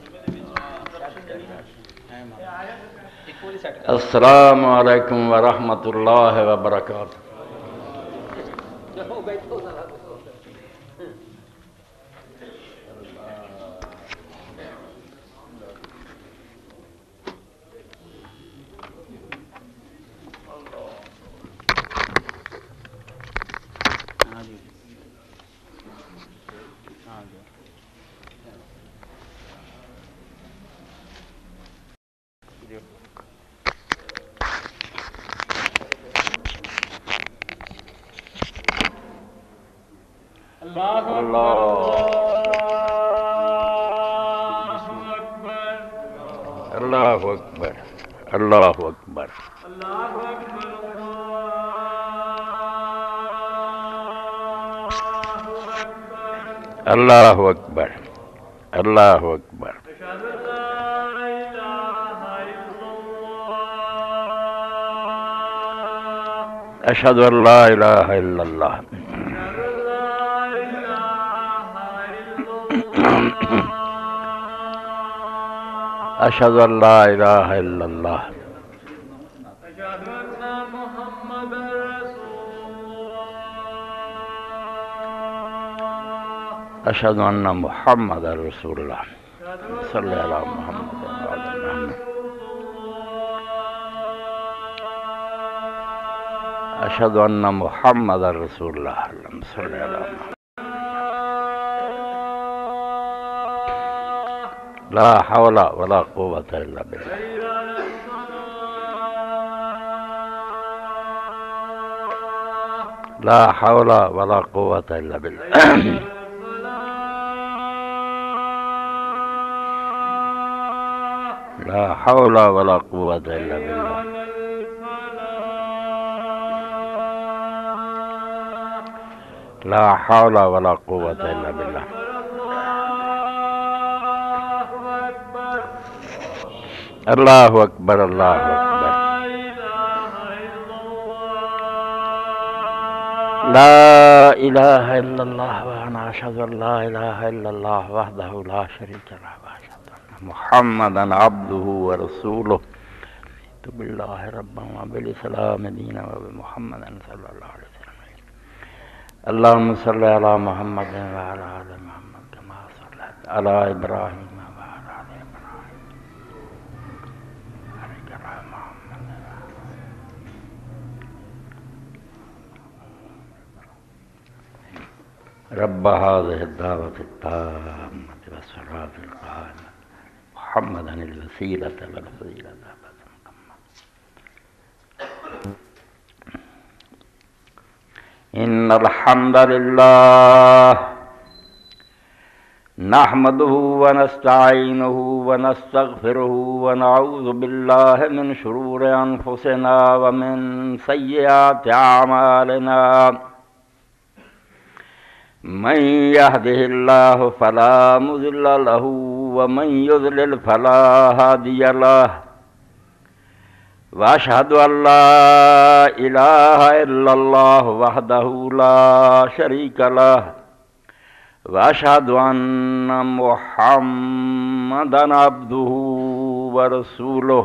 السلام علیکم ورحمۃ اللہ وبرکاتہ۔ اللہ اکبر، اللہ اکبر، اللہ اکبر، اللہ اکبر، اشہد ان لا الہ الا اللہ، اشہد ان لا الہ الا اللہ، اشہد ان محمد رسول اللہ، صلی اللہ علیہ محمد وعلی محمد، اشہد ان محمد رسول اللہ، صلی اللہ علیہ محمد، لا حول ولا قوة الا باللہ، لا حول ولا قوة الا باللہ، لا حول ولا قوة الا باللہ، لا حول ولا قوة الا باللہ، اللہ اکبر، اللہ اکبر، لا الہ الا اللہ وانا اشہد ان لا الہ الا اللہ وحدہ لا شریک لہ واشہد ان محمدا عبدہ ورسولہ رضیت باللہ ربا وبالاسلام دینا وبمحمد صلی اللہ علیہ وسلم، اللہم صلی علی محمد وعلی آل محمد کما صلیت علی ابراہیم رب هذه الدعوة التامة والصلاة القائمة محمدا الوسيلة والفضيلة إن الحمد لله نحمده ونستعينه ونستغفره ونعوذ بالله من شرور أنفسنا ومن سيئات أعمالنا، من يهده الله فلا مضل له ومن يضلل فلا هادي له، وأشهد أن لا إله إلا الله وحده لا شريك له، وأشهد أن محمدا عبده ورسوله،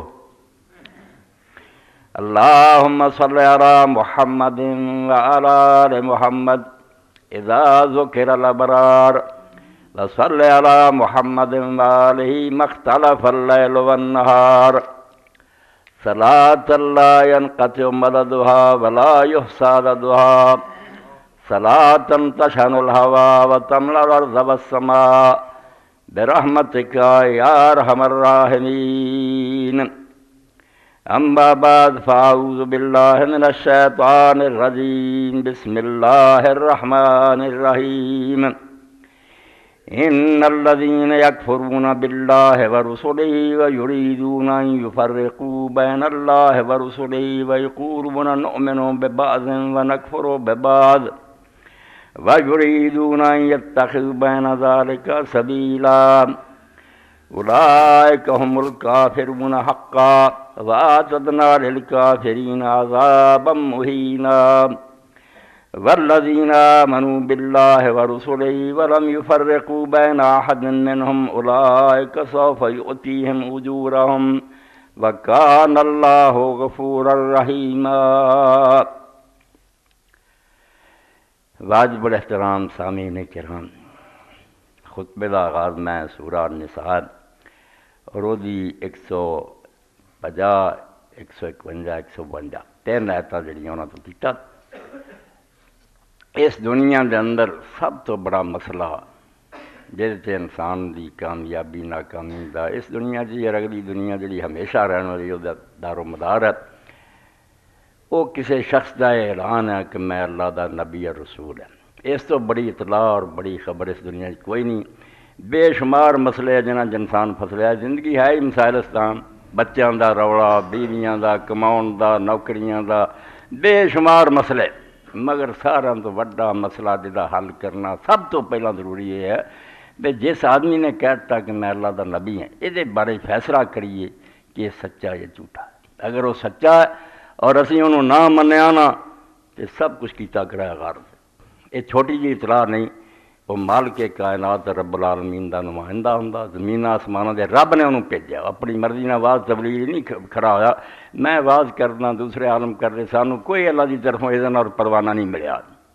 اللهم صل على محمد وعلى آل محمد إذا ذكر الأبرار، وصل على محمد وآله ما اختلف الليل والنهار، صلاة لا ينقطع مددها ولا يحصى عددها، صلاة تشحن الهوى وتملأ الأرض والسماء برحمتك يا أرحم الراحمين، أما بعد فأعوذ بالله من الشيطان الرجيم، بسم الله الرحمن الرحيم، إن الذين يكفرون بالله ورسله ويريدون أن يفرقوا بين الله ورسله ويقولون نؤمن ببعض ونكفر ببعض ويريدون أن يتخذوا بين ذلك سبيلا، أولئك هم الكافرون حقا وأعتدنا للكافرين عذابا مهينا، والذین آمنوا باللہ ورسلہ ولم یفرقوا بین احد منہم اولئک سوف یؤتیہم اجورہم وکان اللہ غفورا رحیما۔ واجب الاحترام سامعین کرام، خطبے دا آغاز میں سورہ النساء اور وہ دی 150 151 152 3 آیتاں جڑیاں انہاں تو کیتا۔ اس دنیا دے اندر سب تو بڑا مسئلہ جس تے انسان دی کامیابی ناکامی دا اس دنیا جی اور اگلی دنیا جڑی ہمیشہ رہن والی وہ دار و مدار ہے، وہ کسی شخص دا اعلان ہے کہ میں اللہ دا نبی اور رسول ہے۔ اس تو بڑی اطلاع اور بڑی خبر اس دنیا کوئی نہیں۔ بے شمار مسئلے جنہاں انسان پھسلیا، زندگی ہے ہی مسائل اسلام، بچیاں دا روڑا، بیویاں دا، کماؤن دا، نوکریاں دا، بے شمار مسئلے، مگر سارا تو بڑا مسئلہ جدا حل کرنا سب تو پہلا ضروری یہ ہے کہ جس آدمی نے کہتا کہ میں اللہ دا نبی ہوں، یہ بارے فیصلہ کریے کہ یہ سچا یا جھوٹا ہے۔ اگر وہ سچا ہے اور اسی انہوں نہ منیا نا تو سب کچھ کیتا کرا غرض۔ یہ چھوٹی جی اطلاع نہیں، وہ مالک کائنات رب العالمین دا نمائندہ ہوندا، زمین آسمانوں دے رب نے انہوں بھیجا، اپنی مرضی نہ آواز تبلیغ نہیں کھڑا ہویا میں آواز کرنا دوسرے عالم کر رہے، سانو کوئی اللہ دی طرفوں اذن اور پروانہ نہیں ملیا۔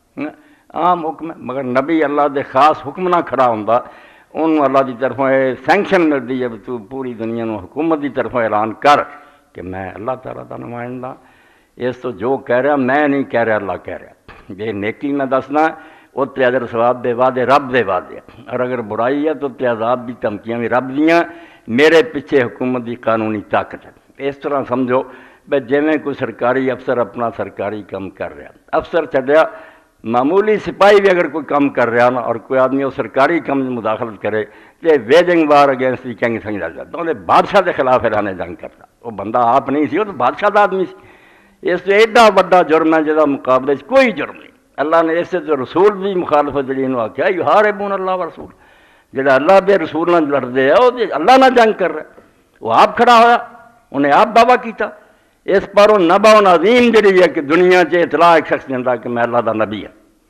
عام حکم ہے، مگر نبی اللہ دے خاص حکم نہ کھڑا ہوندا، انہوں اللہ دی طرفوں سینکشن ملتی ہے تو پوری دنیا نو حکومت دی طرفوں اعلان کر کہ میں اللہ تعالیٰ دا نمائندہ۔ اس تو جو کہہ رہا میں نہیں کہہ رہا، اللہ کہہ رہا۔ یہ نیکی میں دسنا وہ تے اگر ثواب دے وعدے رب دے وعدے، اور اگر برائی ہے تو تے عذاب بھی دھمکیاں بھی رب دیاں، میرے پیچھے حکومت دی قانونی طاقت ہے۔ اس طرح سمجھو بے جویں کوئی سرکاری افسر اپنا سرکاری کام کر رہا، افسر چھڈیا معمولی سپاہی بھی اگر کوئی کام کر رہا نا اور کوئی آدمی وہ سرکاری کام میں مداخلت کرے تو waging war against the king سمجھا جاتا، انہیں بادشاہ کے خلاف اعلان جنگ کرتا۔ وہ بندہ آپ نہیں سی، وہ تو بادشاہ دا آدمی سی۔ اس سے ایڈا بڑا جرم ہے جہاں مقابلے کوئی جرم نہیں۔ اللہ نے اس سے تو رسول بھی مخالفت جی آخیا یحاربون اللہ و رسول، جہاں اللہ دے رسول نہ لڑتے ہیں وہ اللہ نہ جنگ کر رہا، وہ آپ کھڑا ہوا، انہیں آپ دعویٰ کیتا۔ اس پر وہ نبع عظیم جڑی ہے کہ دنیا سے اطلاع ایک شخص دینا کہ میں اللہ دا نبی ہے۔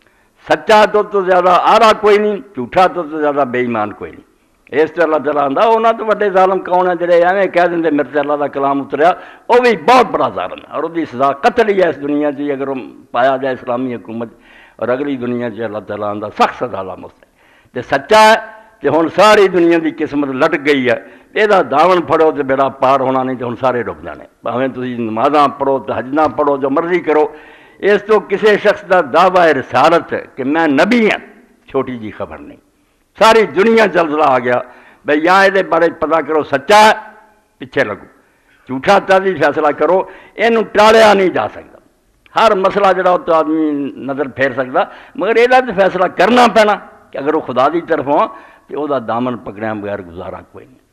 سچا تو زیادہ آرا کوئی نہیں، جھوٹا تو زیادہ بے ایمان کوئی نہیں۔ اس سے اللہ تعالیٰ آندا انہاں تو وڈے ظالم کون ہیں جڑے ایویں کہہ دیں میرے سے اللہ دا کلام اتریا، وہ بھی بہت بڑا ظالم ہے اور وہ سزا قتل ہی ہے اس دنیا سے اگر وہ پایا جائے اسلامی حکومت، اور اگلی دنیا سے اللہ تعالیٰ آندا سخت سزا لامست ہے۔ تے سچا ہے تے ہن ساری دنیا دی قسمت لٹ گئی ہے، یہ داون پھڑو تو بیڑا پار ہونا نہیں تو ہن سارے ڈب جانے، بھاویں تسی نمازاں پڑھو تو حج نہ پڑھو جو مرضی کرو۔ اس تو کسی شخص دا دعویٰ رسالت ہے کہ میں نبی ہوں چھوٹی جی خبر نہیں، ساری دنیا زلزلہ آ گیا بھئی یہاں یہ بارے پتہ کرو سچا ہے پیچھے لگو، جھوٹا تازی فیصلہ کرو، یہ ٹالیا نہیں جا سکتا۔ ہر مسئلہ جڑا ہو تو آدمی نظر پھیر سکتا، مگر یہ تو فیصلہ کرنا پینا کہ اگر وہ خدا دی طرف ہو تو وہ دامن پکڑیا بغیر گزارا کوئی نہیں۔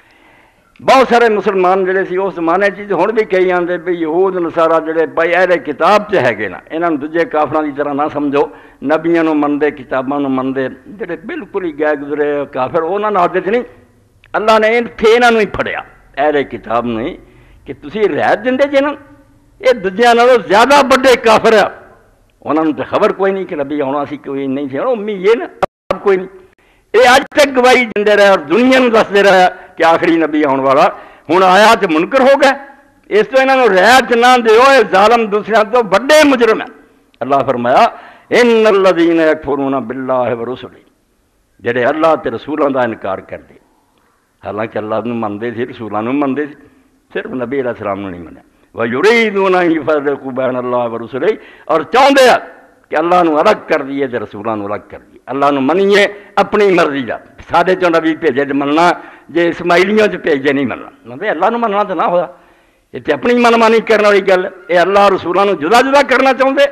بہت سارے مسلمان جڑے سی اس زمانے چ ہن بھی کئی آندے بھی یہود نصارا جڑے بھائی اہل کتاب چ ہے نا، انہاں نوں دوجے کافراں دی طرح نہ سمجھو، نبیاں نوں مندے کتاباں نوں مندے، جڑے بالکل ہی گئے گزرے کافر انہاں نال دے نہیں، اللہ نے انہاں نوں ہی پھڑیا اہل کتاب نوں ہی کہ تسی رعایت دیندے جے نا، یہ دوجیاں نالوں زیادہ بڑے کافر ہے، انہاں نوں تے خبر کوئی نہیں کہ نبی آنا سی کوئی نہیں سی، امی یہ نا کوئی نہیں، یہ اج تک گواہی دیندے رہے اور دنیا نوں دسدے رہے کہ آخری نبی آن والا ہن آیا تو منکر ہو گئے۔ اس تو انہوں نے رعایت نہ دیو، ظالم دوسرے تو بڑے مجرم ہیں۔ اللہ فرمایا ان الذین یکفرون باللہ ورسلہ، جڑے اللہ تے رسولاں دا انکار کر دے، حالانکہ اللہ نوں مندے سی رسولاں نوں مندے سی، صرف نبی علیہ السلام نوں نہیں منیا۔ وَيُرِيدُونَ أَن يُفَرِّقُوا بَيْنَ اللَّهِ وَرُسُلِهِ، اور چاہتے ہیں کہ اللہ نو الگ کر دیے تے رسولاں نو الگ کر دیے، اللہ نو منیے اپنی مرضی دا، ساڈے چوں نبی بھیجے تے مننا، جے اسماعیلیوں چ بھیجے نہیں مننا، مطلب اللہ نو مننا تو نہ ہویا، یہ تے اپنی منمانی کرنے والی گل، یہ اللہ رسولاں نو جدا جدا کرنا چاہتے۔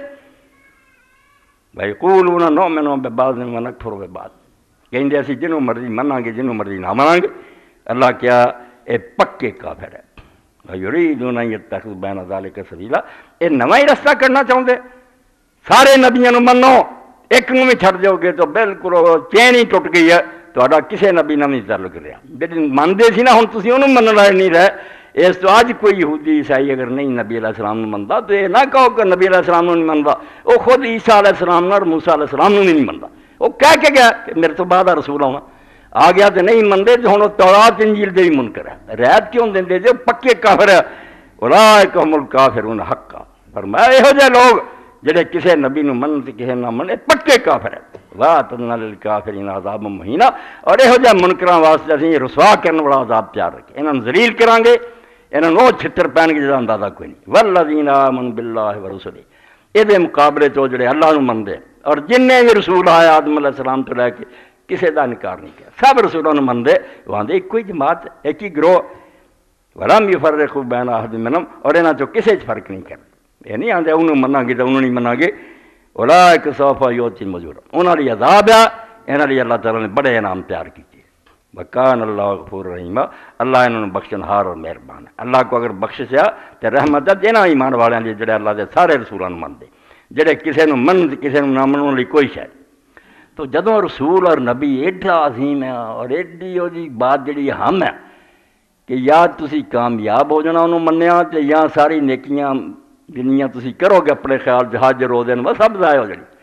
وَيَقُولُونَ نُؤْمِنُ بِبَعْضٍ وَنَكْفُرُ بِبَعْضٍ، کہندے اسی جنوں مرضی مناں گے جنوں مرضی نہ مناں گے۔ اللہ کیا اے پکے کافر ہے۔ وَيُرِيدُونَ أَن يَتَّخِذُوا بَيْنَ ذَلِكَ سَبِيلًا، یہ نواں ہی رستہ کرنا چاہتے، سارے نبیاں نو منو، ایک نو بھی چھڑ جاؤ گے تو بالکل چین ہی ٹوٹ گئی ہے، تہاڈا کسے نبی نال نہیں تعلق رہا۔ جڑے مانتے سی نا ہن تسی انہوں منن والے نہیں رہے، اس تو اج کوئی یہودی عیسائی اگر نہیں نبی علیہ السلام نو منتا تو یہ نہ کہو کہ نبی علیہ السلام نو نہیں منتا، وہ خود عیسیٰ علیہ السلام نو اور موسیٰ علیہ السلام نو نہیں منتا، وہ کہہ کے گیا کہ میرے تو بعد رسول آنا آ گیا تو نہیں منتے، تو ہوں تورات انجیل دے بھی منکر ہے، رعایت کیوں دے جو پکے کافر ہے، اولئک هم الکافرون حقا، فرمایا یہو جہے لوگ جڑے کسے نبی نو منن تے کسے نہ منن پکے کافر ہے، وَأَعْتَدْنَا لِلْكَافِرِينَ عَذَابًا مُهِينًا، اور یہو جہے منکراں واسطے اسی رسوا کرن والا عذاب تیار رکھے، انہاں نوں ذلیل کران گے، انہاں نوں چھتر پہن گے جدا اندازہ کوئی نہیں، وَالَّذِينَ آمَنُوا بِاللَّهِ وَرُسُلِهِ، یہ مقابلے تو جڑے اللہ نو مندے اور جننے بھی رسول آئے آدم علیہ السلام تو لے کے کسے دا انکار نہیں کیا، سب رسولوں نے مندے، وہاں دے ایک ہی جماعت ایک ہی گروہ، وَلَمْ يُفَرِّقُوا بَيْنَ أَحَدٍ مِّنْهُمْ، اور انہاں چوں کسے چ فرق نہیں کرتے، یہ نہیں آندے انہوں مناں گے تو انہوں نہیں مناں گے، اولئک سوف یؤتیہم اجورہم، انہاں لئی عذاب ہے، انہاں لئی اللہ تعالیٰ نے بڑے انعام تیار کیتے، وَكَانَ اللَّهُ غَفُورًا رَحِيمًا، اللہ انہوں نے بخشنہار اور مہربان ہے، اللہ کو اگر بخشیا تے رحمت ہے دینا ایمان والیاں لئی جڑے اللہ دے سارے رسولاں نوں مندے، جڑے کسے نوں من تے کسے نوں نہ منن لئی کوئی شے۔ تو جدوں رسول اور نبی ایڈا عظیم ہے اور ایڈی دی بات جڑی ہم ہے کہ یا تسی کامیاب ہو جانا انہوں منیا تے یا ساری نیکیاں جنیاں تسی کرو گے اپنے خیال جہاز روزے وہ سب ضائع ہو جانی،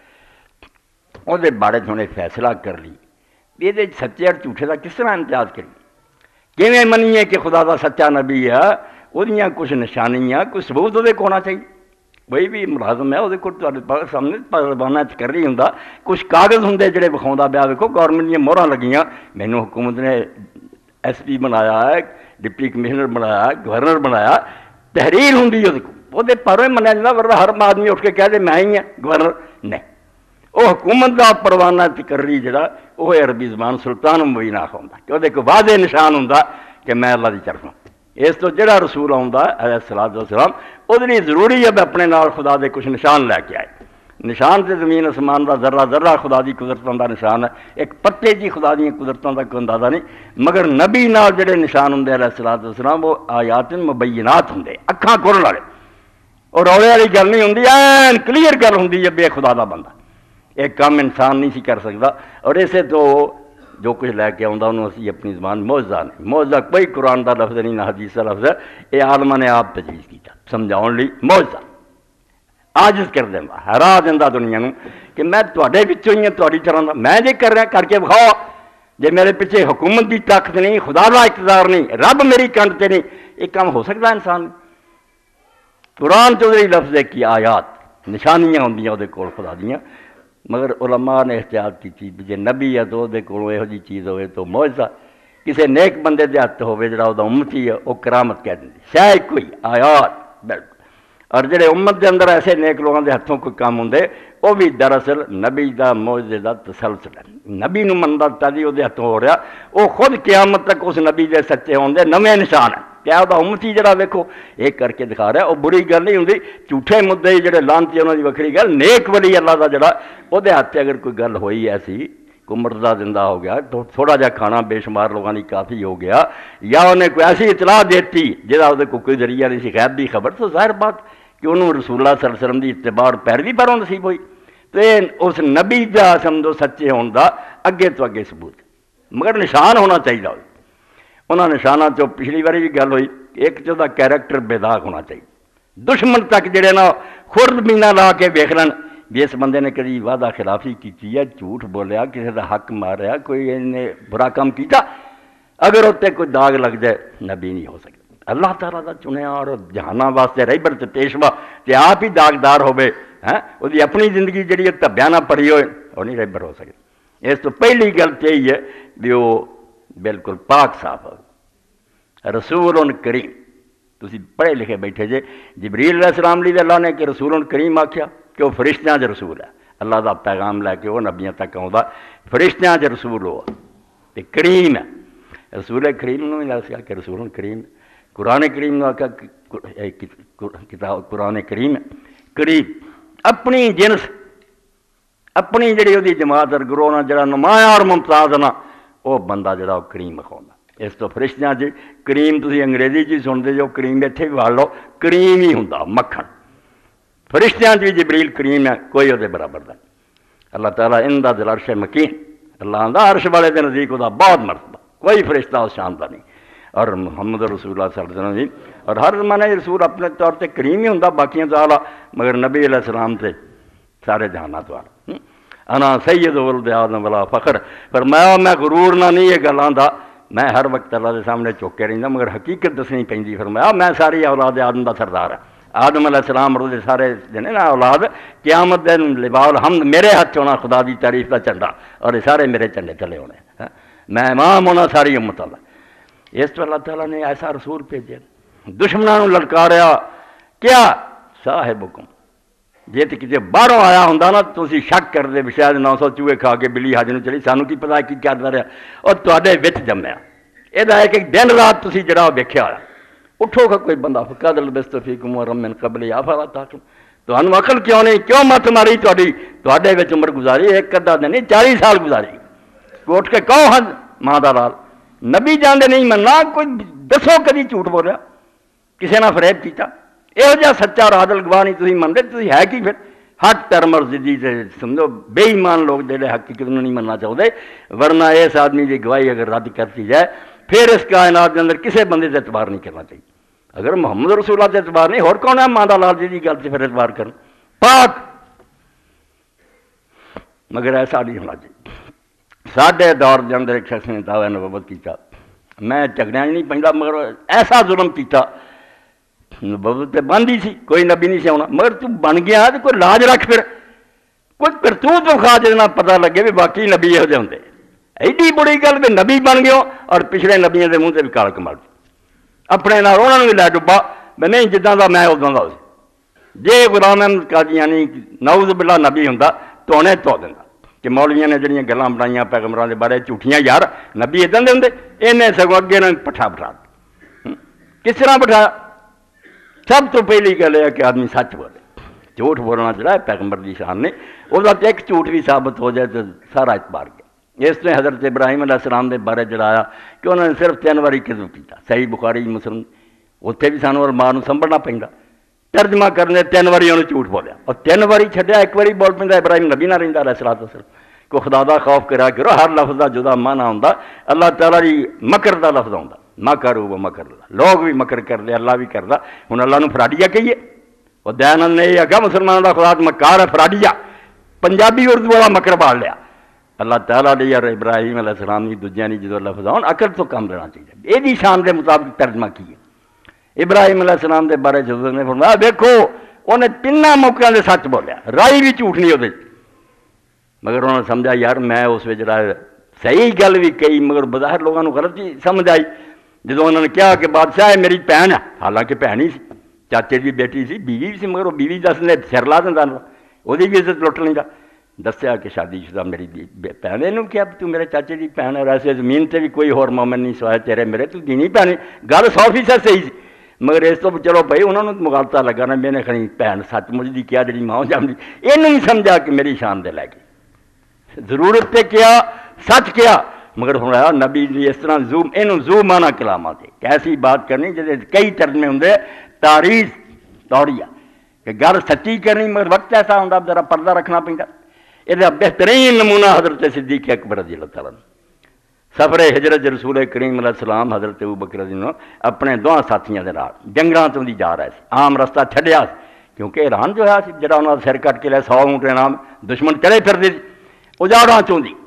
وہ بارے انہیں فیصلہ کر لی یہ سچے اور جھوٹے کا کس طرح امتیاز کری، کیویں منیے کہ خدا دا سچا نبی ہے، وہ کچھ نشانیاں کچھ ثبوت وہ ہونا چاہیے، وہی بھی ملازم ہے وہ سامنے پروانہ کر رہی ہوں، کچھ کاغذ ہوں جڑے بکھاؤں پیا، دیکھو گورنمنٹ دیا مہراں لگیاں، مینوں حکومت نے ایس پی بنایا ہے، ڈپٹی کمشنر بنایا، گورنر بنایا، تحریر ہوں وہ پروں ہی منیا جاتا، ورنہ ہر آدمی اٹھ کے کہہ دے میں ہی ہاں گورنر، نہیں وہ حکومت کا پروانہ تقرری جڑا وہ عربی زبان سلطان مبین آخر ہوں کہ وہ واضح نشان ہوں کہ میں اللہ کی طرف ہوں، اس تو جڑا رسول آتا علیہ الصلوۃ والسلام وہ ضروری ہے اپنے نال خدا دے کچھ نشان لے کے آئے، نشان تے زمین آسمان دا ذرہ ذرہ خدا دی قدرتوں دا نشان ہے، ایک پتے جی خدا دی قدرتوں دا کوئی اندازہ نہیں، مگر نبی نال جڑے نشان ہوں علیہ الصلوۃ والسلام وہ آیات مبینات ہوں، اکھاں کھولن والے، اور روڑے والی گل نہیں ہوں، این کلیئر گل ہوں جب بے خدا دا بندہ ایک کام انسان نہیں سی کر سکتا، اور اسے تو جو کچھ لے کے آتا انہوں اسی اپنی زبان معجزہ نہیں، معجزہ کوئی قرآن دا لفظ نہیں نہ حدیث دا لفظ ہے، یہ عالمہ نے آپ تجویز کیتا سمجھاؤن لی، معجزہ عاجز کر دینا، ہرا دینا دنیا نوں کہ میں تواڈے وچوں ہی ہاں، تواڈی طرح دا میں جے کر رہا کر کے بکھاؤ، جے میرے پیچھے حکومت دی طاقت نہیں، خدا دا اقتدار نہیں، رب میری کنڈ تے نہیں، یہ کام ہو سکتا انسان؟ قرآن چودھری لفظ ہے کہ آیات نشانیاں ہوندیاں وہ کول خدا دیاں، مگر علماء نے احتیاط کی تھی جے نبی ہے تو وہ کولوں یہو جی چیز ہوئے تو معجزہ، کسی نیک بندے دے ہاتھ ہوئے جڑا وہ امتی ہے وہ کرامت کہہ دیں شاید کوئی آیات بالکل، اور جڑے امت دے اندر ایسے نیک لوگوں دے ہاتھوں کوئی کام ہوندے وہ بھی دراصل نبی دا معجزے دا تسلسل ہے، نبی نو مندا تدی وہ ہاتھوں ہو رہا، وہ خود قیامت تک اس نبی دے سچے ہوندے نویں نشان ہے، کیا وہ امتی جڑا ویکھو ایک کر کے دکھا رہا ہے، وہ بری گل نہیں ہوندی، جھوٹے مدعے جڑے لانتی انہاں دی وکھری گل، نیک ولی اللہ دا جڑا وہ ہاتھ اگر کوئی گل ہوئی ایسی کوئی مردہ زندہ ہو گیا تو تھوڑا جا کھانا بے شمار لوگوں نے کافی ہو گیا، یا انہیں کوئی ایسی اطلاع دیتی جہاں وہ کوئی ذریعہ نہیں سی غیب دی خبر، تو ظاہر بات کہ انہوں رسول اللہ صلی اللہ علیہ وسلم دی اتباع اور پیروی پروں نصیب ہوئی، تو اس نبی دا سمجھو سچے ہون دا اگے تو اگے ثبوت، مگر نشان ہونا چاہیے، انہوں نشانہ چو پچھلی باری بھی گل ہوئی، ایک چودہ کیریکٹر بے داغ ہونا چاہیے، دشمن تک جڑے نا خرد مینا لا کے ویکھ لین بھی اس بندے نے کدی وعدہ خلافی کی ہے، جھوٹ بولیا، کسی کا حق ماریا، کوئی انہیں برا کام کیتا، اگر اتنے کوئی داغ لگ جائے نبی نہیں ہو سکتا، اللہ تعالیٰ دا چنیا اور جہاناں واسطے رہبر تے پیشوا تے آپ ہی داغدار ہوئے، وہ اپنی زندگی جڑی ہے تبیانہ پڑھی ہوئے وہ نہیں رہبر ہو سکتا، اس تو پہلی گل تو یہی ہے بھی وہ بالکل پاک صاف ہو، رسول کریم، تسی پڑھے لکھے بیٹھے جے، جبریل علیہ السلام لی اللہ نے کہ رسول کریم آکھیا کہ وہ فرشتیاں دے رسول ہے، اللہ دا پیغام لے کے وہ نبیاں تک آؤندا، فرشتیاں دے رسول ہو تے کریم ہے، رسول کریم نو بھی آکھیا کہ رسول کریم، قرآن کریم نو آکھیا کتاب قرآن کریم ہے، کریم اپنی جنس اپنی جڑی وہ جماعت اور گروہ جڑا نمایاں اور ممتاز نا وہ بندہ جڑا وہ کریم کھاؤندا، اس تو فرشتیاں جی کریم تسی انگریزی چ سنتے جو کریم اتنے بھی وال لو کریم ہی ہوندا مکھن، فرشتیاں جی جبریل کریم ہے کوئی وہ برابر دا، اللہ تعالیٰ ان دا دل عرش مکین، اللہ دا عرش والے دے نزدیک وہ بہت مرتبہ، کوئی فرشتہ اس شان دا نہیں، اور محمد رسول اللہ صلی اللہ علیہ وسلم جی اور ہر زمانے رسول اپنے طور تے کریم ہی ہوں باقیاں تو آلہ مگر نبی علیہ السلام تے سارے جہانات والا انا سید ولد آدم ولا فخر فرمایا میں غرور نہ نہیں یہ گلاں دا میں ہر وقت اللہ دے سامنے چوکے رہندا مگر حقیقت دسنی پیندی فرمایا میں ساری اولاد آدم دا سردار ہاں آدم علیہ السلام اور سارے جنے نا اولاد قیامت دن لواء الحمد میرے ہاتھ ہونا خدا دی تعریف دا جھنڈا اور یہ سارے میرے جھنڈے تلے ہونے میں امام ہونا ساری امت اللہ اس تو اللہ تعالیٰ نے ایسا رسول بھیجے دشمنوں للکاریا کیا صاحبکم جی تو کسی باہروں آیا ہوں نا تو اسی شک کر دے شاید 900 چوہے کھا کے بلی حج نو چلی سانو کی پتا کی کرتا رہا اور تواڈے وچ جمیا یہ ایک ایک دن رات تسی جڑا ویکھیا ہوا اٹھو گا کوئی بندہ فقد لبثت فیکم عمرا من قبل افلا تعقلون تانوں عقل کیوں نہیں کیوں مت ماری تواڈے وچ عمر گزاری ایک ادھا دن نہیں 40 سال گزاری کوٹ کے کہو ہاں ماں دا لال نبی جاندے نہیں مننا کوئی دسو کدی جھوٹ بولیا کسی نے فریب کیتا یہو جہاں سچا اور عادل گواہ نہیں تھی منتے تھی ہے کی پھر حق ٹرم اور ضدی سے سمجھو بے ایمان لوگ جڑے حقیقت نو نہیں مننا چاہتے ورنہ اس آدمی کی گواہی اگر رد کرتی جائے پھر اس کائنات کے اندر کسی بندے سے اعتبار نہیں کرنا چاہیے اگر محمد رسول اللہ سے اعتبار نہیں اور کون ہے ماں دا لال جی گل سے پھر اعتبار کرنا پاک مگر ایسا نہیں ہونا چاہیے ساڈے دور کے اندر ایک شخص نے دعوی نبوت کیتا میں جھگڑیاں نہیں پہنتا مگر ایسا ظلم کیتا نبوت تے بن ہی سی کوئی نبی نہیں سی آنا مگر تو بن گیا تو کوئی لاج رکھ پھر کوئی کرتوت وکھا جنا پتہ لگے بھی باقی نبی یہو جہے ہوندے ایڈی بڑی گل بھی نبی بن گئے اور پچھلے نبیوں کے منہ سے بھی کال کمال اپنے نال انہوں نے بھی لے ڈبا میں نہیں جداں دا میں اداں دا جے غلام احمد قادیانی نعوذ باللہ نبی ہوندا تو انہیں تو دینا کہ مولویاں نے جڑیاں گلاں بنائیاں پیغمبراں دے بارے جھوٹیاں یار نبی اداں دے ہوندے انہیں سگوں اگے نہ پٹھا بٹھا کس طرح بٹھایا سب تو پہلی گل ہے کہ آدمی سچ بولے جھوٹ بولنا چاہیے پیغمبر کی شان نے وہ ایک جھوٹ بھی ثابت ہو جائے تو سارا اعتبار گیا اس نے حضرت ابراہیم علیہ السلام کے بارے جڑایا کہ انہوں نے صرف 3 باری کذب کیا صحیح بخاری مسلم اتنے بھی سانوں اور ماں نو سنبھلنا پیندا ترجمہ کرنے 3 باری انہوں نے جھوٹ بولیا اور 3 باری چھڈیا ایک باری بول پیندا ابراہیم نبی نہ رہندا علیہ الصلوۃ والسلام کو خدا دا خوف کرا کرو ہر لفظ دا جدا معنی ہوندا اللہ تعالیٰ دی مکر دا لفظ ہوندا مکر و مکر اللہ لوگ بھی مکر کرتے اللہ بھی کرتا ہوں اللہ نو فراڈیا کہیے وہ دیانند نے یہ آگا مسلمانوں کا خدا مکار ہے فراڈیا پنجابی اردو والا مکر بال لیا اللہ تعالیٰ نے اور ابراہیم علیہ السلام کی دوجیاں نہیں جدو لفظ آن عقل تو کم لینا چاہیے یہ شان کے مطابق ترجمہ کیے ابراہیم علیہ السلام کے بارے حضور نے فرمایا دیکھو انہیں 3 موقعوں سے سچ بولیا رائی بھی جھوٹ نہیں وہ مگر انہوں نے سمجھا یار میں اس میں جڑا صحیح گل بھی کہی مگر بظاہر لوگوں کو غلط ہی سمجھ آئی جدو انہوں نے کہا کہ بادشاہ میری بھن ہے حالانکہ بھن ہی سی چاچے کی بیٹی سی بیوی سی مگر وہ بیوی دس نے سر لا دینا وہ بھی عزت لٹ لیں گا دسیا کہ شادی شدہ میری بھن یہ کیا تو میرے چاچے کی بھن ہے ایسے زمین سے بھی کوئی ہور مومن نہیں سوائے تیرے میرے تو دینی بھن گل 100% صحیح سی مگر اس تو چلو بھائی انہوں نے مغالطہ لگا نا میں نے کھڑی بھن سچ مجھ کی کیا جی ماں جام یہ نہیں سمجھا کہ میری شان دے لے گئی ضرورت پہ کیا سچ کیا مگر ہوا نبی جی اس طرح زوم یہ زو مانا کلامات ایسی بات کرنی جیسے کئی ترجمے ہوں تاریخ دوڑیا کہ گل سچی کرنی مگر وقت ایسا ہوں ذرا پردہ رکھنا پہ یہ بہترین نمونہ حضرت صدیق اکبر رضی اللہ تعالیٰ سفر ہجرت رسول کریم علیہ السلام حضرت ابوبکر رضی اللہ اپنے 2 ساتھیوں کے نال جنگلاں تو دی جا رہے تھے عام رستہ چھڈیا کیونکہ ایران جو ہے جڑا انہوں نے سر کٹ کے لیا 100 اونٹ نام دشمن چلے پھرتے اجاڑاں چوں دی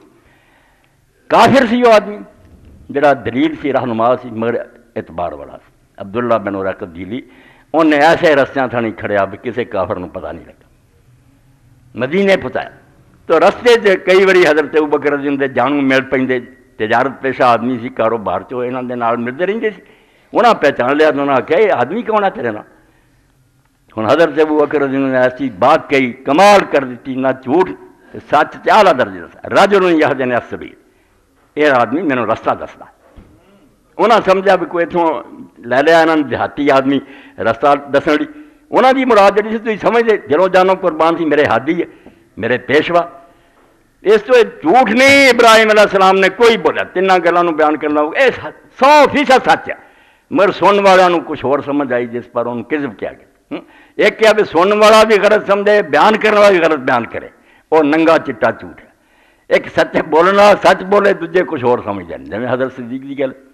کافر سی وہ آدمی جڑا دلیل سی رہنما سی مگر اعتبار والا سی عبداللہ بن ورقت جیلی انہیں ایسے رستیاں تھا نہیں کھڑیا بھی کسی کافر نو پتہ نہیں لگا مدینے پہنچایا تو رستے سے کئی باری حضرت ابوبکر رضی اللہ جانوں مل پے تجارت پیشہ آدمی سی کاروبار چو یہاں کے نال ملتے رہتے سی انہیں پہچان لیا تو انہوں نے آخیا یہ آدمی کون ہے تیرے نال ہوں حضرت ابوبکر رضی اللہ نے ایسی بات کہی کمال کر دیتی نہ جھوٹ سچ اعلیٰ درجے دسا رجل یہدی السبیل یہ آدمی مینوں رستہ دستا انہاں سمجھا بھی کوئی اتوں لے لیا انہوں نے دیہاتی آدمی رستہ دسن لی انہوں کی مراد جی تھی سمجھتے جلوں جانو قربان سی میرے ہادی ہے میرے پیشوا اس تو جھوٹ نہیں ابراہیم علیہ السلام نے کوئی بولیا 3 گلوں بیان کرنا ہوگا یہ 100% سچ ہے مگر سننے والوں کچھ اور سمجھ آئی جس پر انہوں کذب کیا گیا ایک کیا بھی سننے والا بھی غلط سمجھے بیان کرنے والا بھی غلط بیان کرے وہ ننگا چٹا جھوٹ ہے ایک سچ بولنا سچ بولے دوجے کچھ اور سمجھ جائیں جی حضرت صدیق کی گل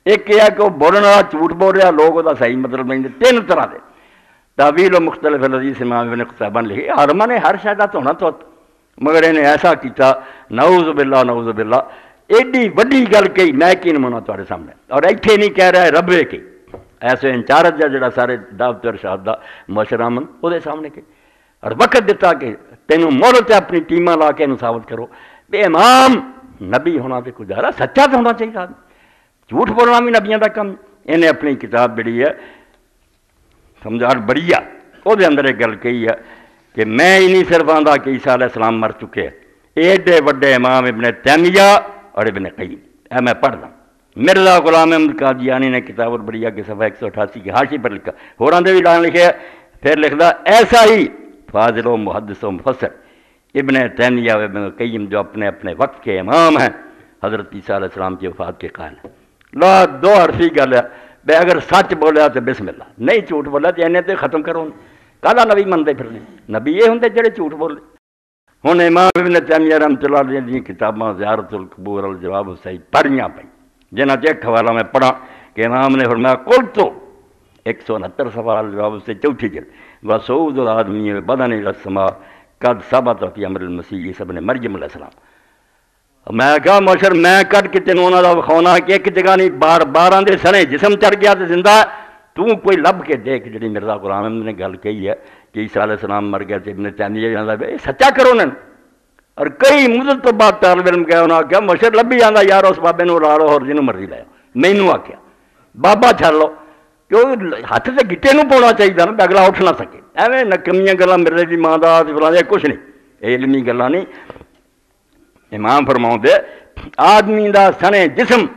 ایک یہ ہے کہ وہ بولنے والا جھوٹ بول رہا، لوگ وہ صحیح مطلب نہیں دے. تین طرح دے تعویل و مختلف الحدیث امام ابن قتیبہ نے لکھی. عالماں نے ہر شاید ہونا تو مگر انہیں ایسا کیتا نعوذ باللہ نعوذ باللہ. ایڈی وڈی گل کہی میں کی نمونا تھوڑے سامنے، اور ایتھے نہیں کہہ رہا ہے ربے کی ایسے انچارج ہے جڑا سارے دعوت ارشاد دا مشرا من وہ سامنے کے اور وقت دیتا کہ تینوں مہلت ہے اپنی ٹیماں لا کے انہوں ثابت کرو بے امام نبی ہونا تو گزارا سچا تو ہونا چاہیے، جھوٹ بولنا بھی نبیوں کا کم. انہیں اپنی کتاب جڑی ہے سمجھاڑ بڑی ہے وہ اندر ایک گل کہی ہے کہ میں ہی نہیں صرف آندا کہ عیسیٰ علیہ السلام مر چکے، ایڈے وڈے امام ابن تیمیہ اور ابن قیم اے میں پڑھ دوں. مرزا غلام احمد قادیانی نے کتاب البریہ کے صفحہ 188 کی حاشی پر لکھا، ہوراں دے بھی لان لکھے، پھر لکھدا ایسا ہی فاضل و محدث و مفسر ابن تیمیہ و ابن قیم جو اپنے اپنے وقت کے امام ہیں حضرت عیسیٰ علیہ السلام کی وفات کے قائل ہیں. لا دو حرفی گل ہے بے اگر سچ بولیا تو بسم اللہ، نہیں جھوٹ بولیا تو انہیں تو ختم کرو. کالا نبی منتے پھرنے نبی یہ ہوں جڑے جھوٹ بولے. ہوں امام ابن تیمیہ رحمۃ اللہ علیہ دی کتاباں زیارت القبور الجواب الصحیح پڑھیاں پہ جنہ ایک حوالہ میں پڑھا کہ امام نے فرمایا قل تو 169 صفحہ الجواب سے چوتھی جلد وصعود الآدمی بدن الی السماء قد ثبت فی امر المسیح عیسی ابن مریم علیہ السلام. میں کہا معاشر میں کٹ کے تینوں انہاں دا وکھاؤنا کہ ایک جگہ نہیں بار باراں دے سنے جسم چڑھ گیا تو زندہ تو کوئی لب کے دیکھ جڑی مرزا غلام احمد نے گل کہی ہے کہ عیسیٰ علیہ السلام مر گیا ابن تیمیہ جانا یہ سچا کرو انہوں. اور کئی مدت تو بعد طالب علم گیا انہوں نے آخیا مشر لبھی جانا یار اس بابے نو لا لو اور جنوں مرضی لاؤ. مینوں آخیا بابا چھڑ لو کیوں ہاتھ سے گٹے نو پاؤنا چاہیے نا اگلا اٹھ نہ سکے. ایویں نکمیاں گلاں مرزے دی ماں دا فلاں کچھ نہیں، یہ علمی گلاں نہیں. امام فرماؤں دے آدمی دا سنے جسم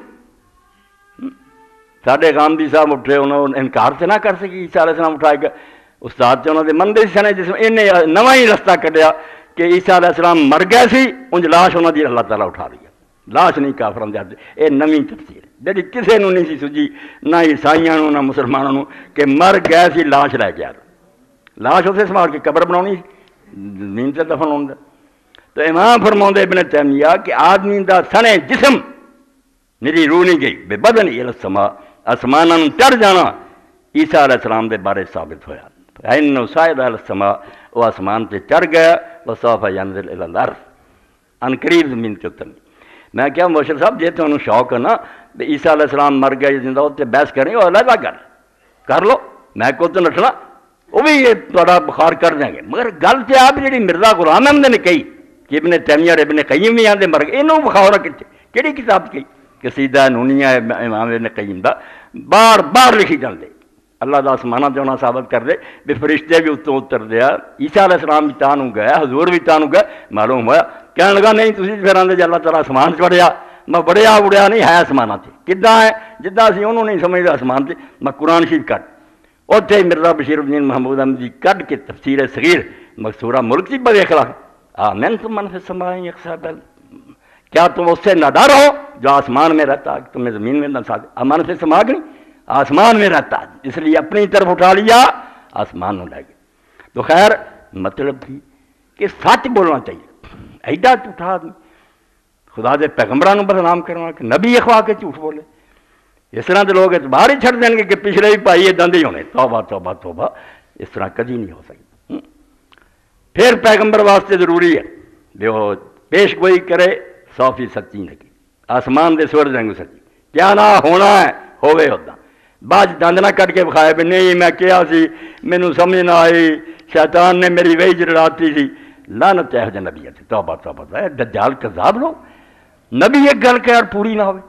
ساڈے غامدی صاحب اٹھے انہوں نے انکار سے نہ کر سکی عیسیٰ علیہ السلام اٹھائے گا استاد سے انہوں نے مندے سنے جسم انہیں نواں ہی رستہ کڈیا کہ عیسیٰ علیہ السلام مر گئے سی انج لاش انہوں دی اللہ تعالیٰ اٹھا لیا. لاش نہیں کافراں دے یہ نویں تفسیر جڑی کسے نو نہیں سی سجی نہ عیسائیاں نو نہ مسلمانوں نو کہ مر گئے سی لاش لے کے آ لاش اسے سنبھال کے قبر بناونی زمین تے دفن ہوندا. تو امام فرماؤندے ابن تیمیہ کہ آدمی دا سنے جسم میری روح نہیں گئی بے بدن الی السماء آسماناں چڑھ جانا عیسیٰ علیہ السلام دے بارے ثابت ہویا. انه صعد الى السماء وہ آسمان تے چڑھ گیا وسوف ينزل الى الارض ان قریب زمین تے اترنی. میں کیا مبشر صاحب جے تانوں شوق ہے نا عیسیٰ علیہ السلام مر گیا زندہ تے بحث کریں وہ علیحدہ کر لو میں کو تو نٹنا وہ بھی یہ تھوڑا بخار کر دیں گے. مگر گل تے آپ جی مرزا غلام احمد نے کہی کہ ابن تیمیہ اور ابن قیم بھی آدھے مر گئے انہوں بخاؤ نہ کہڑی کتاب کی قصیدہ نونیہ امام ابن قیم دا بار بار لکھی جاندے. اللہ دا آسمانہ تے انہاں ثابت کر دے بھی فرشتے بھی اتوں اتر دیا عیسیٰ علیہ السلام بھی تانوں گئے حضور بھی تانوں گئے. معلوم ہوا کہنے لگا نہیں تسی پھر آندے جے اللہ تعالیٰ آسمان چڑھیا میں بڑیا اڑیا نہیں ہے آسمانہ تے کداں ہے جداں اسی انہوں نہیں سمجھدے آسمان تے. میں قرآن شریف کٹ اتنے مرزا بشیر الدین محمود احمدی کٹ کے تفسیر صغیر مقصورہ ملک کی بڑے اخلاق آمین تم من فی السماء یخسف کیا تم اس سے نہ ڈرو جو آسمان میں رہتا ہے تمہیں زمین میں نہ ساتھ امن فی السماء نہیں آسمان میں رہتا ہے اس لیے اپنی طرف اٹھا لیا آسمان میں لے گئے. تو خیر مطلب بھی کہ سچ بولنا چاہیے ایڈا جھوٹا آدمی خدا دے پیغمبرانوں بدنام کرنا کہ نبی اخوا کے جھوٹ بولے اس طرح کے لوگ اعتبار ہی چھڑ دیں گے کہ پچھلے بھی پائی اداں دے ہی ہونے. توبہ توبہ توبہ اس طرح کدی نہیں ہو سکتی. پھر پیغمبر واسطے ضروری ہے جو پیش گوئی کرے 100% سچی لگی آسمان دے سور جنگ سچی کیا نہ ہونا ہے ہوئے ادا بعد دند نہ کٹ کے بکھایا بھی نہیں میں کیا سی مینوں سمجھ نہ آئی شیطان نے میری وہی جڑاتی سی لعنت ہے جو نبی ہے. توبہ توبہ دجال کذاب لوگ نبی ایک گل کہ یار پوری نہ ہوئے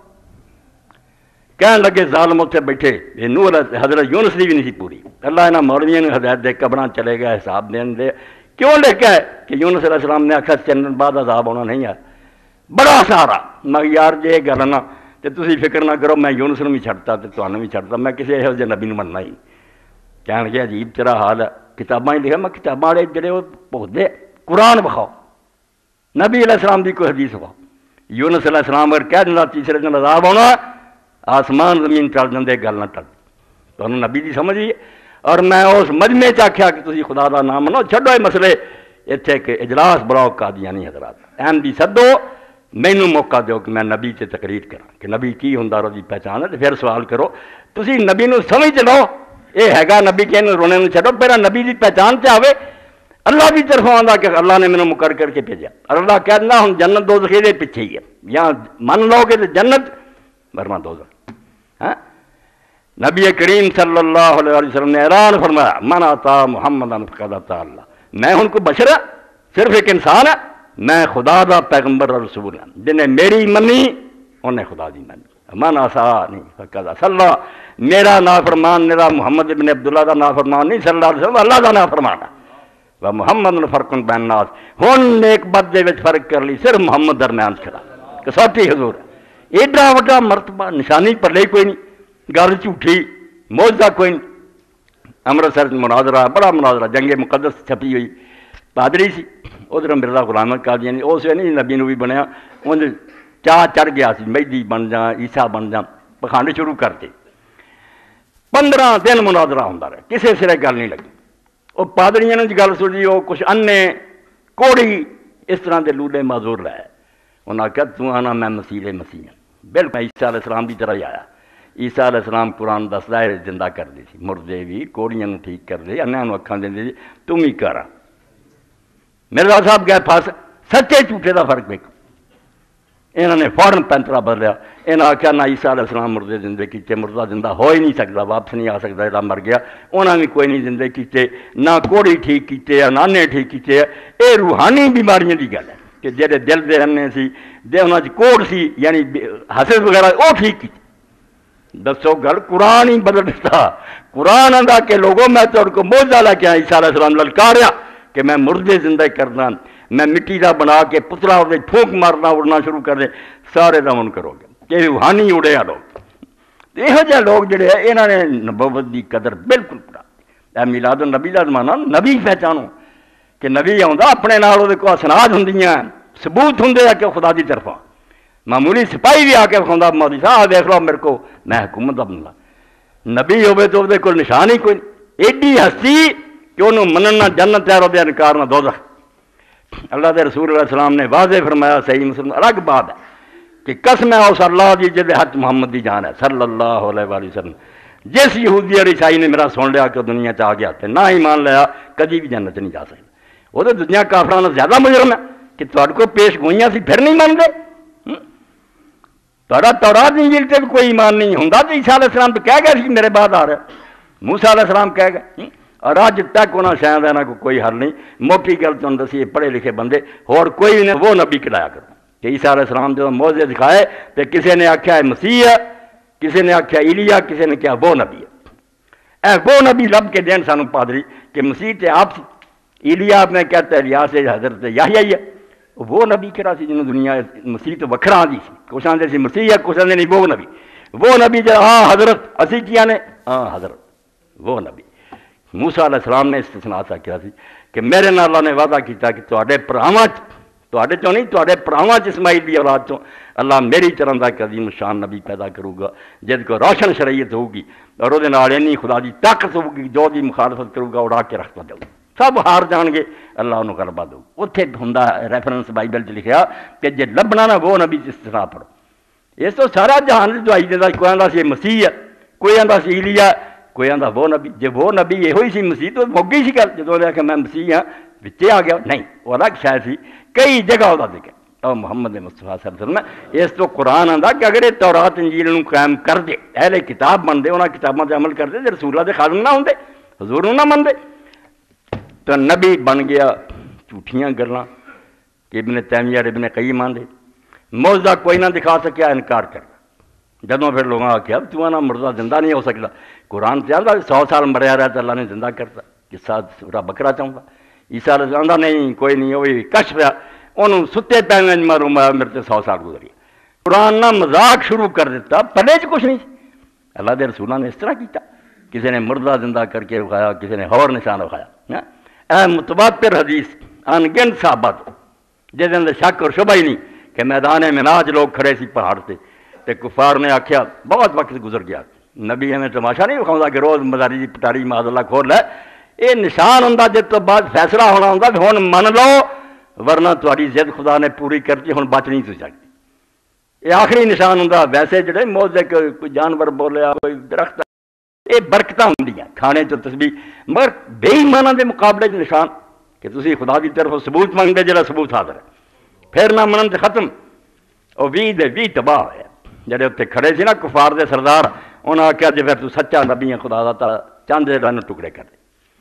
کہنے لگے ظالم اتنے بیٹھے یہ نور حضرت یونس دی بھی نہیں سی پوری. اللہ انہاں مولویاں نے ہدایت دے قبراں چلے گئے حساب دین دے کیوں لکھا ہے کہ یونس علیہ السلام نے آخر چند بعد عذاب ہونا نہیں ہے بڑا سارا. میں یار جی یہ گل نہ تو تسی فکر نہ کرو میں یونس نو بھی چھڑتا تو تمہیں بھی چھڑتا میں کسی یہو جہے نبی نو مننا ہی. کہنے لگے عجیب تیرا حال ہے کتاباں ہی لکھا میں کتاباں والے جڑے وہ بھولتے قرآن بکھاؤ نبی علیہ السلام دی کوئی حدیث بکھاؤ. یونس علیہ السلام اگر کہہ دینا تیسرے دن عذاب ہونا آسمان زمین چل جاندے گل نہ ٹل تو نبی دی سمجھ ہی. اور میں اس مجمع آخیا کہ تسی خدا دا نام منو چھڈو یہ مسئلے اتنے کہ اجلاس بلاؤ قادیانی حضرات احمدی سدو مینوں موقع دیو کہ میں نبی سے تقریر کراں کہ نبی کی ہوندا دی پہچان ہے، تو پھر سوال کرو تسی نبی نو سمجھ لو یہ ہے نبی کہ رونے نو چھڈو، پہلا نبی دی پہچان تے آوے اللہ کی طرف آندا کہ اللہ نے مینوں مقرر کر کے بھیجا، اللہ کہنا ہن جنت دوزخ دے پیچھے ہی ہے، یا من لو گے تو جنت ورنہ دوزخ۔ ہاں نبی کریم صلی اللہ علیہ وسلم نے اعلان فرمایا من اطاع محمدًا فقد اطاع اللہ، میں ان کو بشر صرف ایک انسان ہے، میں خدا دا پیغمبر اور رسول ہوں، جنہیں میری منی انہیں خدا دی منی، من عصانی فقد عصى اللہ، میرا نافرمان میرا محمد ابن عبداللہ دا نافرمان نہیں صلی اللہ علیہ وسلم، اللہ دا نافرمان ہے، و محمد فرق بین الناس، ہن نیک بد دے وچ فرق کر لی صرف محمد درمیان کھڑا کسوٹی حضور ہے، ایڈا وڈا مرتبہ نشانی پر لے کوئی نہیں، گل جھوٹھی موجزہ کوئی نہیں۔ امرتسر مناظرہ بڑا مناظرہ جنگ مقدس چھپی ہوئی پادری سی ادھر مرزا غلام احمد قادیانی اس ویلے نہیں نبی نو بھی بنیا، ان چاہ چڑھ گیا سی مہدی بن جا عیسیٰ بن جا، پخانڈ شروع کرتے 15 دن مناظرہ ہوندا رہا، کسی سرے گل نہیں لگی، وہ پادریاں نے گل سنی، وہ کچھ انے کوڑی اس طرح دے لولے معذور لائے، انہاں کہا تو آنا میں مسیح مسیح ہوں، بالکل عیسیٰ علیہ السلام کی طرح ہی آیا۔ عیسیٰ علیہ السلام قرآن دسدا ہے زندہ کر دی سی، مردے بھی کوڑیاں ٹھیک کر دے، انہاں نوں اکھاں دیندے سی، تم ہی کر۔ مرزا صاحب گئے پاس سچے جھوٹے دا فرق دیکھو، انہوں نے فوراً پینترا بدلیا، انہوں نے آخیا نہ عیسیٰ علیہ السلام مردے زندے کیتے، مردہ زندہ ہو ہی نہیں سکتا، واپس نہیں آ سکتا جڑا مر گیا، انہوں نے کوئی نہیں زندے کیتے، نہ کوڑی ٹھیک کیتے نہ انے ٹھیک کیتے، یہ روحانی بیماریاں دی گل ہے کہ جہے دل دے انے سی دے انہاں چ کوڑ سی یعنی حسد وغیرہ وہ ٹھیک کیتے۔ دسو گل قرآن ہی بدل دیتا، قرآن آندا کہ لوگوں میں تہاڈے کو معجزہ لے کے آیا، عیسیٰ علیہ السلام للکاریا کہ میں مردے زندہ کرنا، میں مٹی دا بنا کے پتلا اور پھونک مارنا اڑنا شروع کر دے، سارے دا من کرو گے کہ روحانی اڑے آ لوگ۔ یہو جہے لوگ جڑے ہیں انہوں نے نبوت دی قدر بالکل پڑا، اے میلاد النبی دا زمانہ، نبی پہچانو کہ نبی آندا اپنے نال اودے کو اسناد ہوندیاں، ثبوت ہوندے ہیں کہ خدا دی طرفاں، معمولی سپاہی بھی آ کے کھاؤں مودی صاحب دیکھ لو میرے کو میں حکومت دا بندہ، نبی ہوئے تو وہ کوئی نشان ہی کوئی نہیں، ایڈی ہستی کہ انہوں مننا جنت ہے اور انکار نہ دوزخ۔ اللہ دے رسول علیہ السلام نے واضح فرمایا، صحیح مسلم الگ بات ہے کہ قسم ہے اس اللہ دی جدے حق محمد دی جان ہے صلی اللہ علیہ وآلہ وسلم، جس یہودی اور عیسائی نے میرا سن لیا کہ دنیا چ آ گیا تے نہ ایمان لیا کدی بھی جنت نہیں جا سکتا، وہ تو دنیا کافراں نال زیادہ مجرم ہے کہ تہاڈے کو پیش گوئیاں سی پھر نہیں مان گے، تورات انجیل تے بھی کوئی ایمان نہیں ہوندا، تو عیسیٰ علیہ السلام تو کہہ گئے کہ میرے بعد آ رہا، موسیٰ علیہ السلام کہہ گئے، اور اج تک انہاں شاید انہاں کو کوئی حل نہیں۔ موٹی گل تمہیں دسی، پڑھے لکھے بندے اور کوئی نے وہ نبی کھلایا کرو کہ عیسیٰ علیہ السلام جو موجزے دکھائے تو کسی نے آکھیا ہے مسیح ہے، کسی نے آکھیا ایلیا، کسی نے کہا وہ نبی ہے، وہ نبی لب کے دین سانو پادری کہ مسیح تے آپ سی، ایلیا میں کہتا ہے الیاس حضرت یحییٰ ہی ہے، وہ نبی کہڑا سی جنہوں دنیا مسیح تو وکھرا دی سی، کچھ آندے سی مسیح ہے، کچھ آندے نہیں وہ نبی جو ہاں حضرت اسی کیا نے ہاں حضرت وہ نبی۔ موسیٰ علیہ السلام نے استثناء سا کیا سی کہ میرے نال اللہ نے وعدہ کیتا کہ تواڈے پراواں تواڈے چوں نہیں تواڈے پراواں اسماعیل دی اولاد چوں اللہ میری طرح دا عظیم شان نبی پیدا کروں گا جس کو روشن شریعت ہوگی اور وہ نال اینی خدا دی طاقت ہوگی جو دی مخالفت کروں گا اڑا کے رکھتا جاؤ، سب ہار جان گے، اللہ انہوں غلبہ دو۔ اتنے ہوندا ریفرنس بائبل چ لکھیا کہ جے لبنا نا وہ نبی استثناء پڑھو، اس تو سارا جہان دی دعائی دیندا، کوئی آندا سی مسیح ہے، کوئی آندا سی ایلیا، کوئی آندا وہ نبی، جے وہ نبی یہ ہوئی سی مسیح تو مک گئی سی گل، جدوں نے کہ میں مسیح ہاں وچے آ گیا، نہیں وہ الگ شاید سی، کئی جگہ وہ ذکر اور محمد مصطفیٰ صلی اللہ علیہ وسلم۔ اس تو قرآن آندا کہ اگر یہ تورات انجیل نوں قائم کر دے، اہل کتاب بن دے، انہاں کتاباں تے عمل کر دے، تے رسولاں دے خادم نہ ہوندے، حضور نوں نہ مندے، تو نبی بن گیا جھوٹیاں گلاں کہ ابن تیمیہ ابن قیم آندے، معجزہ کوئی نہ دکھا سکیا، انکار کرنا۔ جدوں پھر لوگوں آخیا تو آنا مردہ زندہ نہیں ہو سکتا، قرآن سے آندا 100 سال مریا رہا تو اللہ نے زندہ کرتا، قصہ سورہ بکرا چاہتا، عیسیٰ علیہ السلام آندا نہیں کوئی نہیں، وہی کش پیا انہوں ستے پہ معلوم ہے میرے سے 100 سال گزری۔ قرآن نہ مذاق شروع کر دیتا، پلے چ کچھ نہیں، اللہ دے رسولوں نے اس طرح کیتا، کسی نے مردہ زندہ کر کے دکھایا، کسی نے اور نشان دکھایا۔ اے متواتر حدیث ان گن ثابت جس اندر شک اور شبہ ہی نہیں کہ میدان مناج لوگ کھڑے سی پہاڑ سے تے کفار نے آکھیا بہت وقت گزر گیا، نبی ہمیں تماشا نہیں دکھاؤں کہ روز مزاری دی پٹاری معاذ اللہ کھول لے، یہ نشان ہوں جس تو بعد فیصلہ ہونا ہوں ہن من لو ورنہ تہاڈی ضد خدا نے پوری کرتی، ہن بچ نہیں سکتی۔ یہ آخری نشان ہوں. ویسے جڑے موزے کوئی جانور بولیا کوئی درخت یہ برکتاں ہوندیاں کھانے چ تسبیح مگر بے ایماناں دے مقابلے چ نشان کہ تسی خدا دی طرف ثبوت منگدے جڑا ثبوت حاضر ہے پھر نہ منن تے ختم. وہ 20 تباہ ہوئے جڑے اتنے کھڑے سی نا کفار دے سردار انہاں آخیا جی پھر تو سچا نبی ہے خدا دا تعالیٰ چاند رن ٹکڑے کر دے.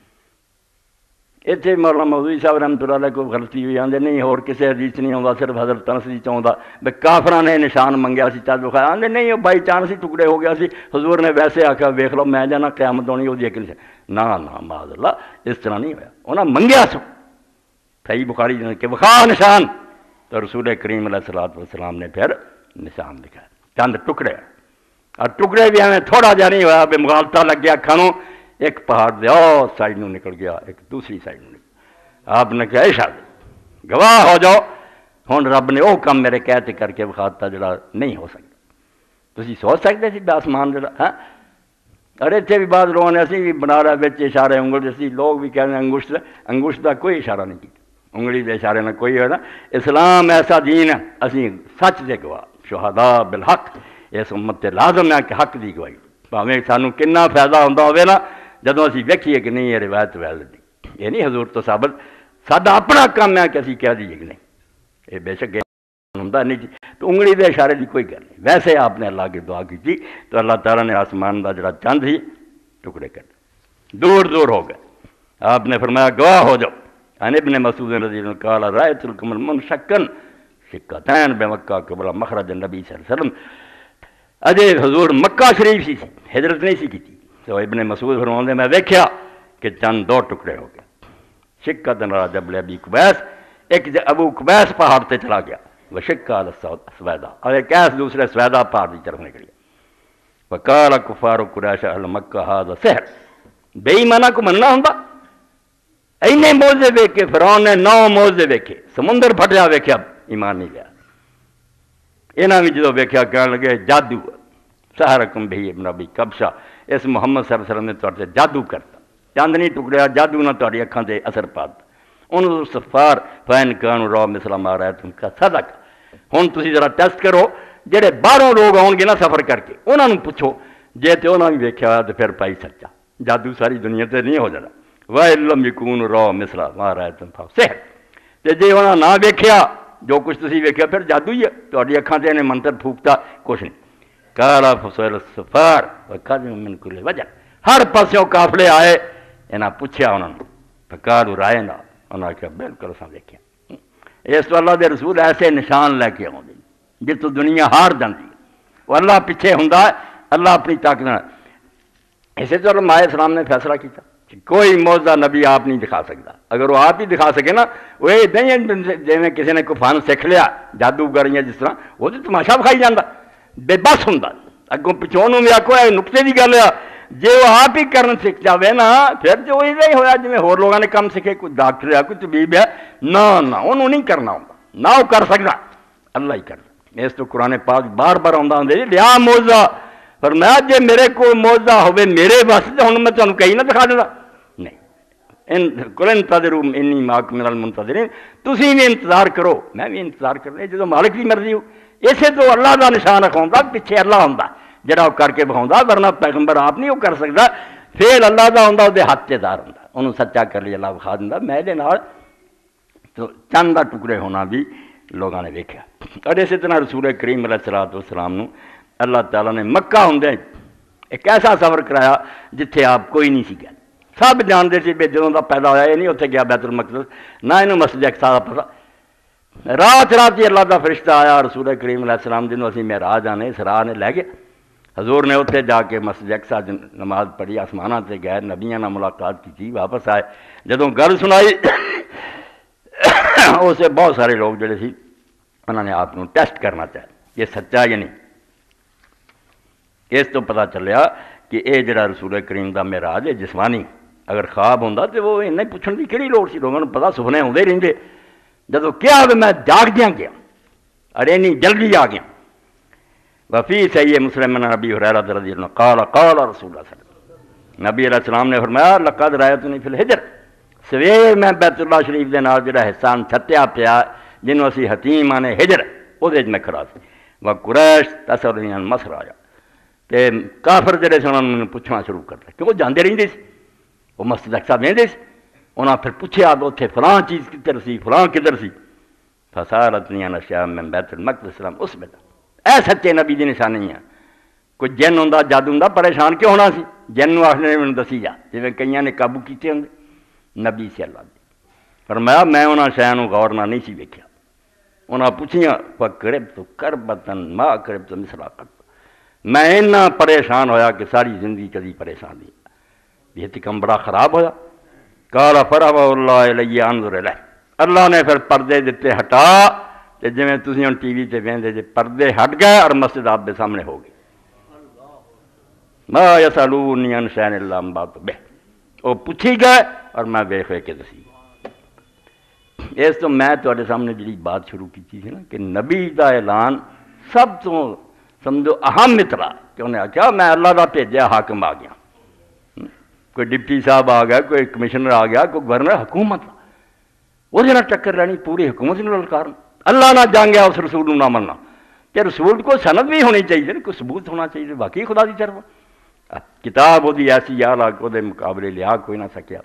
اتنے مولانا مودودی صاحب رحمۃ اللہ علیہ کوئی غلطی ہوئی آدھے نہیں اور کسی حدیث نہیں آتا صرف حضرت انس دی چاہتا بھائی کافراں نے نشان منگیا سی چند وکھایا آدھے نہیں وہ بائی چانس ہی ٹکڑے ہو گیا سی حضور نے ویسے آخیا ویکھ لو میں جانا قیامت ہونی وہ ایک نشان نہ معاذ اللہ اس طرح نہیں ہوا انہاں منگیا سو صحیح بخاری کہ وکھا نشان تو رسول کریم علیہ الصلوۃ والسلام نے پھر نشان دکھایا چند ٹکڑے اور ٹکڑے بھی ہمیں تھوڑا جہا نہیں ہوا بے مغالطہ لگ گیا کھانوں ایک پہاڑ دے سائڈ نو نکل گیا ایک دوسری سائڈ نو نکل آپ نے کہا شاید گواہ ہو جاؤ ہوں رب نے وہ کام میرے کہتے کر کے بخاتا جڑا نہیں ہو سکتا تسی سوچ سکتے سی آسمان جڑا ہاں اور اتنے بھی بعض لوگوں نے اسی بھی بنا رہا بچ اشارے انگل جیسی لوگ بھی کہتے ہیں انگشت کا کوئی اشارہ نہیں کیا انگلی کے اشارے میں کوئی ہونا اسلام ایسا دین ہے اسی سچ دے گواہ شہداء بالحق اس امت تے لازم ہے کہ حق دی گواہی بھاویں سانوں کنا فائدہ ہوندا ہوے نا جدوں اسی ویکھیے کہ نہیں یہ روایت ویل دی یہ نہیں حضور تو ثابت ساڈا اپنا کام ہے کہ اسی کہہ دیے کہ نہیں یہ بے شک ہوندا نہیں جی تو انگلی دے اشارے دی کوئی گل نہیں ویسے آپ نے اللہ کی دعا کی تھی تو اللہ تعالیٰ نے آسمان دا جڑا چاند ہی ٹکڑے کر دور دور ہو گئے. آپ نے فرمایا گواہ ہو جاؤ عن ابن مسعود رضی اللہ قال رأيت القمر منشقا شقتين بمکہ قبل مخرج النبی صلی اللہ علیہ وسلم. اجے حضور مکہ شریف سی ہجرت نہیں سی کی تو ابن مسعود فرماتے میں دیکھا کہ چند دو ٹکڑے ہو گئے. شقۃ جبل ابی قبیس ایک ابو قبیس پہاڑ تے چلا گیا وہ شقہ سویدا اور ایک ایس دوسرے سویدا پہاڑ کی طرف نکل گیا. وقال کفار قریش اہل مکہ ھذا سحر بے ایماناں کو مننا ہوندا اینے موزے ویکھے فرعون نے 9 موزے ویکھے سمندر پھٹیا ویکھیا ایمان نہیں لیا. انہاں بھی جدوں ویکھیا کہن لگے جادو سحرکم بھی ابن ابی کبشہ اس محمد صلی اللہ علیہ وسلم نے تواڈے جادو کرتا چاند نہیں ٹکڑیا جادو نہ تواڈی اکھاں تے اثر پاتا. انظر صفار فین کانوا را مثل ما رأیتم کا صدق. ہن تسی ذرا ٹیسٹ کرو جڑے باہروں لوگ آؤ گے نا سفر کر کے انہوں نے پوچھو جے تے انہوں نے ویکھیا ہوا تو پھر پائی سچا جادو ساری دنیا تے نہیں ہو جانا. وَإِلَّمْ يَكُونُ رَأَوْا مِثْلَ مَا رَأَيْتُمْ فَهُوَ سِحْرٌ. تے جے انہوں نے نہ ویکھیا جو کچھ تسی ویکھیا پھر جادو ہی ہے تہاڈی اکھاں تے نے منتر پھوکتا کچھ نہیں. قال فسئل السفار وَقَدْمُ مِنْ كُلِّ وَجْهٍ ہر پاسوں قافلے آئے انہاں پوچھیا انہوں نے فقالوا رأينا انہاں کہا بالکل اساں ویکھیا. اس تو اللہ دے رسول ایسے نشان لے کے آؤندے جس تو دنیا ہار جاندی ہے وہ اللہ پیچھے ہوندا ہے اللہ اپنی طاقت نال. اسی طرح علماء اسلام نے فیصلہ کیا کہ کوئی معجزہ نبی آپ نہیں دکھا سکتا. اگر وہ آپ ہی دکھا سکے نا وہ نہیں جیسے کسی نے کوئی فن سیکھ لیا جادوگر یا جس طرح وہ تو تماشا بکھائی جاتا بے بس ہوں اگوں پچھوں بھی آخو نقطے کی گل ہے جی وہ آپ ہی کرن سیکھ جائے نا پھر جو یہ ہوا جی ہور لوگوں نے کم سیکھے کوئی ڈاکٹر ہے کوئی طبیب ہے نہ انہوں نہیں کرنا ہوتا نہ وہ کر سکتا اللہ ہی کرتا. اس تو قرآن پاک بار بار آتا ہوں لیا معجزہ پر میں جی میرے کو معجزہ ہوئے میرے واسطے ہوں میں تمہیں کہیں نہ دکھا دینا نہیں کل انتظروا انی معکم من المنتظرین تسی بھی انتظار کرو میں بھی انتظار کرنا جدو مالک کی مرضی ہو. اسے تو اللہ کا نشان رکھاؤں پیچھے اللہ ہوں جڑا وہ کر کے بکھاؤں ورنہ پیغمبر آپ نہیں وہ کر سکتا پھر اللہ کا ہوں وہ ہاتھ دار ہوں انہوں سچا کر لیا اللہ بکھا دینا میرے نال تو چند کا ٹکڑے ہونا بھی لوگوں نے دیکھا. اور اسی طرح رسول کریم علیہ الصلوۃ والسلام نو اللہ تعالیٰ نے مکہ ہوندے ایک ایسا سفر کرایا جتھے آپ کوئی نہیں سی گیا سب جانتے سی بھی جدوں دا پیدا ہوا یہ نہیں اتنے گیا بیت المقدس نہ انہوں مسجد اقصی دا پتا. رات ہی اللہ دا فرشتہ آیا رسول کریم علیہ السلام جنہوں اسی معراج آنے اسراء نے لے گئے حضور نے اتنے جا کے مسجد اقصی نماز پڑھی آسمانہ تے گئے نبیاں نال ملاقات کی تھی واپس آئے جدوں گل سنائی اسے بہت سارے لوگ جڑے سی انہوں نے آپ ٹیسٹ کرنا چاہے یہ سچا یا نہیں. اس تو پتہ چلیا کہ یہ جڑا رسول کریم دا معراج ہے جسمانی اگر خواب ہوندا تو وہ انہیں پوچھنے کی کہڑی لوڑ سی لوگوں نے پتہ سپنے ہوندے رہندے جدوں کیا میں جاگ دیا گیا ارے نہیں جلدی آ گیا. وفی صحیح مسلم نبی ہریرہ رضی اللہ قال قال رسول اللہ صلی اللہ علیہ وسلم نبی علیہ السلام نے فرمایا لقد رأیتنی فی الحجر سویر میں بیت اللہ شریف دے نال جڑا احسان چھٹیا پیا جنہوں اسی حتیم آنے ہجر وہ میں کھڑا سی وہ قریش تسلیاں مصر آیا تے کافر جڑے سن انہوں نے پوچھنا شروع کر دیا کیونکہ جاندے رہندے سی وہ مسجد اقصی ویندے سی انہاں پھر پوچھیا اتھے فلاں چیز کدھر سی فلاں کدھر سی فصارتنی اشیاء من بیت المقدس لم اثبت اے سچے نبی دی نشانی ہے کوئی جن ہوندا جادو ہوندا پریشان کیوں ہونا سی جن نوں آخنے نے دسی جا جویں کئیاں نے قابو کیتے ہوندے نبی سی اللہ دی فرمایا میں انہاں شیاں نوں غور نال نہیں سی ویکھیا انہاں پوچھیاں فقربت کربتن ما کربت مثلا قط میں اتنا پریشان ہویا کہ ساری زندگی کدی پریشان نہیں یہ کم بڑا خراب ہویا قال فرغ اللہ الی انظر الیہ اللہ نے پھر پردے دیتے ہٹا تے جویں تسی ہن ٹی وی تے ویندے جے پردے ہٹ گئے اور مسجد آپ دے سامنے ہو گئی ما یسالونی عن شیء الا انبأت بہ وہ پوچھی گئے اور میں ویکھ کے دسی اس تو میں تواڈے سامنے جڑی بات شروع کی تھی نا کہ نبی دا اعلان سب تو سمجھو اہم اطلاع کہ انہیں آخیا میں اللہ دا بھیجا حاکم آ گیا کوئی ڈپٹی صاحب آ گیا کوئی کمشنر آ گیا کوئی گورنر حکومت وہ نہ ٹکر رہنی پوری حکومت نے للکار اللہ نہ جانگیا اس رسول نہ مننا کہ رسول کو سند بھی ہونی چاہیے کوئی ثبوت ہونا چاہیے باقی خدا دی طرف کتاب وہ ایسی آلہ کو دے مقابلے لیا کوئی نہ سکیا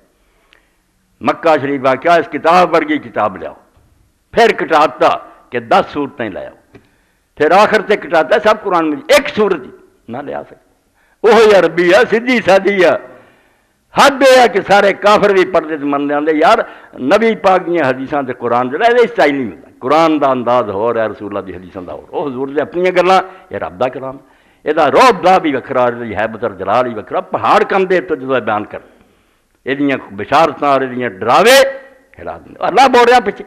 مکہ شریف آ کیا اس کتاب ورگی کتاب لیاؤ پھر کٹاتا کہ 10 صورتیں لے آؤ پھر آخر سے کٹاتا ہے سب قرآن میں ایک صورت نہ لے آ سکتے وہ عربی ہے سیدھی سادی ہے حد یہ ہے کہ سارے کافر بھی پڑھتے تو من آتے یار نبی پاک دیا حدیثاں تے قرآن جو ہے اس ٹائم نہیں ملتا قرآن دا انداز ہو رہا ہے رسول اللہ دی حدیثاں دا ہو وہ حضور دے اپنی گلاں یہ رب دا کلام یہ روب دا بھی وکھرا یہ حیبت اور جلال ہی وکھرا پہاڑ کم دے تو جدو بیان کر یہ بشارتاں اور یہ ڈراوے ہلا دیں اللہ بول رہا پیچھے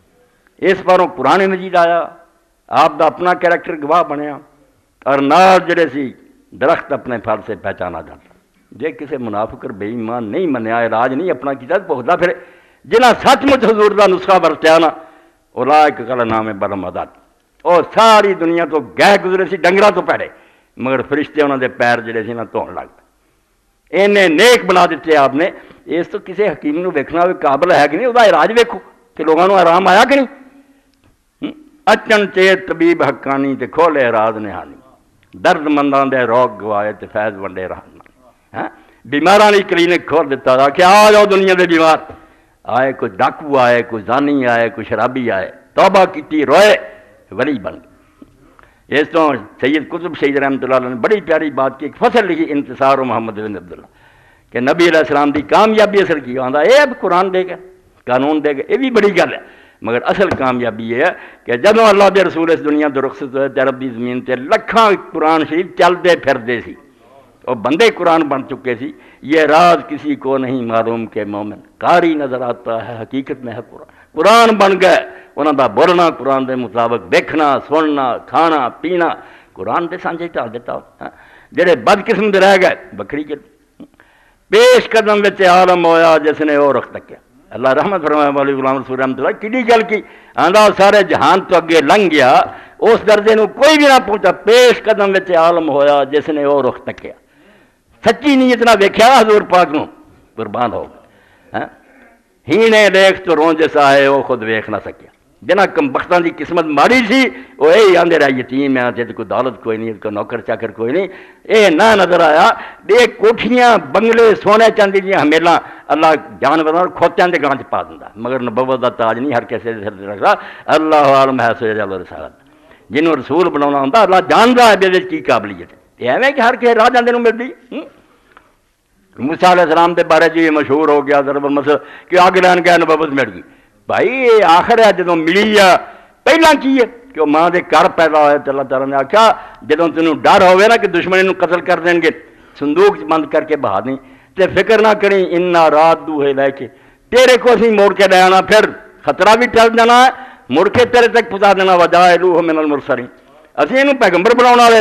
اس پاروں قرآن مجید آیا آپ دا اپنا کریکٹر گواہ بنیا اور نال جڑے سی درخت اپنے پھل سے پہچانا جاتا جے کسی منافق اور بے ایمان نہیں منیا علاج نہیں اپنا کیتا پہنچتا پھر جنہ سچ مچ حضور دا نسخہ برتیا نا اولئک کل نام برمداد اور ساری دنیا تو گئے گزرے سی ڈنگراں تو پیڑے مگر فرشتے انہوں دے پیر جڑے سی نا دھون لگ پے انہیں نیک بنا دیتے آپ نے اس تو کسی حکیم نو ویکھنا ہوئے قابل ہے کہ نہیں وہ علاج ویکھو کہ لوگوں نو آرام آیا کہ نہیں اچن چیت طبیب حقانی تے کھولے راز نہانی درد مندان دے روگ گوائے تے فیض ونڈے رہنا بیماراں دی کلینک کھول دیتا تھا کہ آ جاؤ دنیا دے بیمار آئے کوئی ڈاکو آئے کوئی زانی آئے کوئی شرابی آئے توبہ کیتی روئے ولی بن گئے اس تو سید قطب شہید رحمۃ اللہ علیہ نے بڑی پیاری بات کی ایک فصل لکھی انتصار و محمد بن عبداللہ کہ نبی علیہ السلام دی کامیابی اثر کی آندا اے اب قرآن دے گا قانون دے گا یہ بھی بڑی گل ہے مگر اصل کامیابی یہ ہے کہ جدوں اللہ دے رسول اس دنیا تو رخصت ہوئے تے عرب دی زمین تے لکھاں قرآن شریف چلدے پھردے سی اور بندے قرآن بن چکے سی یہ راز کسی کو نہیں معلوم کہ مومن قاری نظر آتا ہے حقیقت میں ہے قرآن بن گئے انہوں دا بولنا قرآن دے مطابق دیکھنا سننا کھانا پینا قرآن دے سانجے ٹال دیتا جڑے بد قسم دے رہ گئے بکری کے پیش قدم وچ عالم ہویا جس نے وہ رخ تکیا اللہ رحمت فرمائے والی غلام رسول رحمت اللہ کڈی گل کی آندا سارے جہان تو اگے لنگ گیا اس درجے نو کوئی بھی نہ پہنچا پیش قدم وچ عالم ہویا جس نے وہ رخ تکیا سچی نیت نہ ویکھیا حضور پاک نو قربان ہو گئے ہینے دیکھ تو رون جیسا ہے وہ خود ویکھ نہ سکیا جنہ کم بختاں دی قسمت ماری سی وہ یہی آندے رہا یتیم ہے تے کوئی دولت کوئی نہیں کوئی نوکر چاکر کوئی نہیں اے نہ نظر آیا بے کوٹھیاں بنگلے سونے چاندی دیاں ہمیلاں اللہ جانوراں کھوتیاں دے گاں چ پا دیندا مگر نبوت دا تاج نہیں ہر کسے دے سر تے رکھدا اللہ عالم ہے سو جل رسالت جنوں رسول بناونا ہوندا اللہ جاندا ہے بے کی قابلیت ہے ایویں کہ ہر کسے راہ جاندے نوں ملدی موسیٰ علیہ السلام دے بارے جی مشہور ہو گیا ضرب المثل کہ آگ لین گیا نبوت مل گئی بھائی یہ آخر ہے جدوں ملی ہے پہلا کی ہے کہ وہ ماں دے گھر پیدا ہوئے تو اللہ تعالیٰ نے آخیا جدوں تینوں ڈر ہوئے نا کہ دشمن انہوں قتل کر دیں گے صندوق بند کر کے بہا دیں تے فکر نہ کریں انا رات دو ہے لے کے تیرے کو اسی موڑ کے لے آنا پھر خطرہ بھی ٹل جانا ہے مڑ کے تیرے تک پہنچا دینا وجائلوہ من المرسلین اسی انہوں پیغمبر بناؤنا والے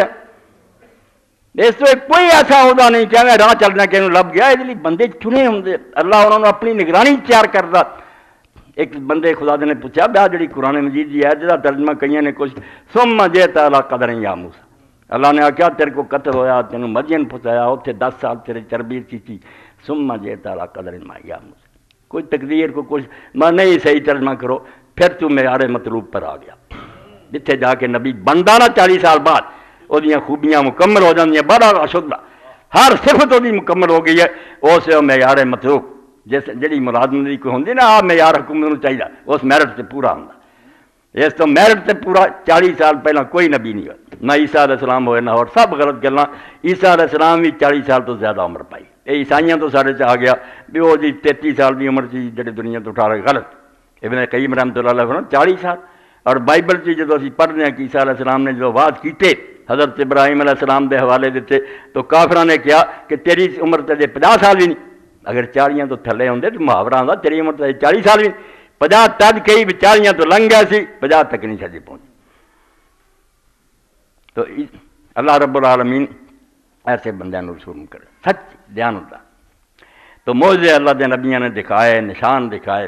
اس تو کوئی ایسا عہدہ نہیں کہ میں راہ چلنا کہ انہوں لب گیا یہ بندے چنے ہوں اللہ انہوں نے اپنی نگرانی تیار کرتا ایک بندے خدا نے پوچھا بیا جڑی قرآن مجید دی ہے جہاں ترجمہ کئیاں نے کچھ ثم جئت علی قدر یا موسیٰ اللہ نے آخیا تیرے کو قتل ہویا تینوں مدین پہنچایا اتنے 10 سال تیرے تربیت کی ثم جئت علی قدر یا موسیٰ کوئی تقدیر کو کچھ میں نہیں صحیح ترجمہ کرو پھر تو معیار مطلوب پر آ گیا جتھے جا کے نبی بندا نا 40 سال بعد وہ خوبیاں مکمل ہو جاندیاں، بڑا اشدہ ہر صفت وہ مکمل ہو گئی ہے، اس معیار مطلوب جس جڑی مراد دی کوئی ہوندی نا آ معیار حکومت نوں چاہیے اس میرٹ تے پورا ہوندا، اس تو میرٹ تے پورا 40 سال پہلا کوئی نبی نہیں ہوا، نہ عیسیٰ علیہ السلام ہوئے نہ اور سب غلط گلاں۔ عیسیٰ علیہ السلام بھی 40 سال تو زیادہ عمر پائی، یہ عیسائیاں تو سارے آ گیا بھی وہ جی 33 سال کی عمر چی جڑے دنیا تو اٹھا رہے، غلط۔ ابن قیم رحمۃ اللہ علیہ فرماتے 40 سال، اور بائبل چ جدو اسی پڑھتے ہیں کہ عیسیٰ علیہ السلام نے جو وعد کیتے حضرت ابراہیم علیہ السلام دے حوالے دیتے تو کافراں نے کہا کہ تیری عمر تے 50 سال بھی نہیں، اگر 40 تو تھلے ہوندے تو محاورہ آندا تیری عمر تے 40 سال بھی نہیں، 50 تد کئی 40 تو لنگ گیا سی، 50 تک نہیں سجی پہنچی۔ تو اللہ رب العالمین ایسے بندیاں نوں رسول کرے سچ دھیان ہوتا۔ تو معجزے اللہ دے نبیوں نے دکھائے، نشان دکھائے۔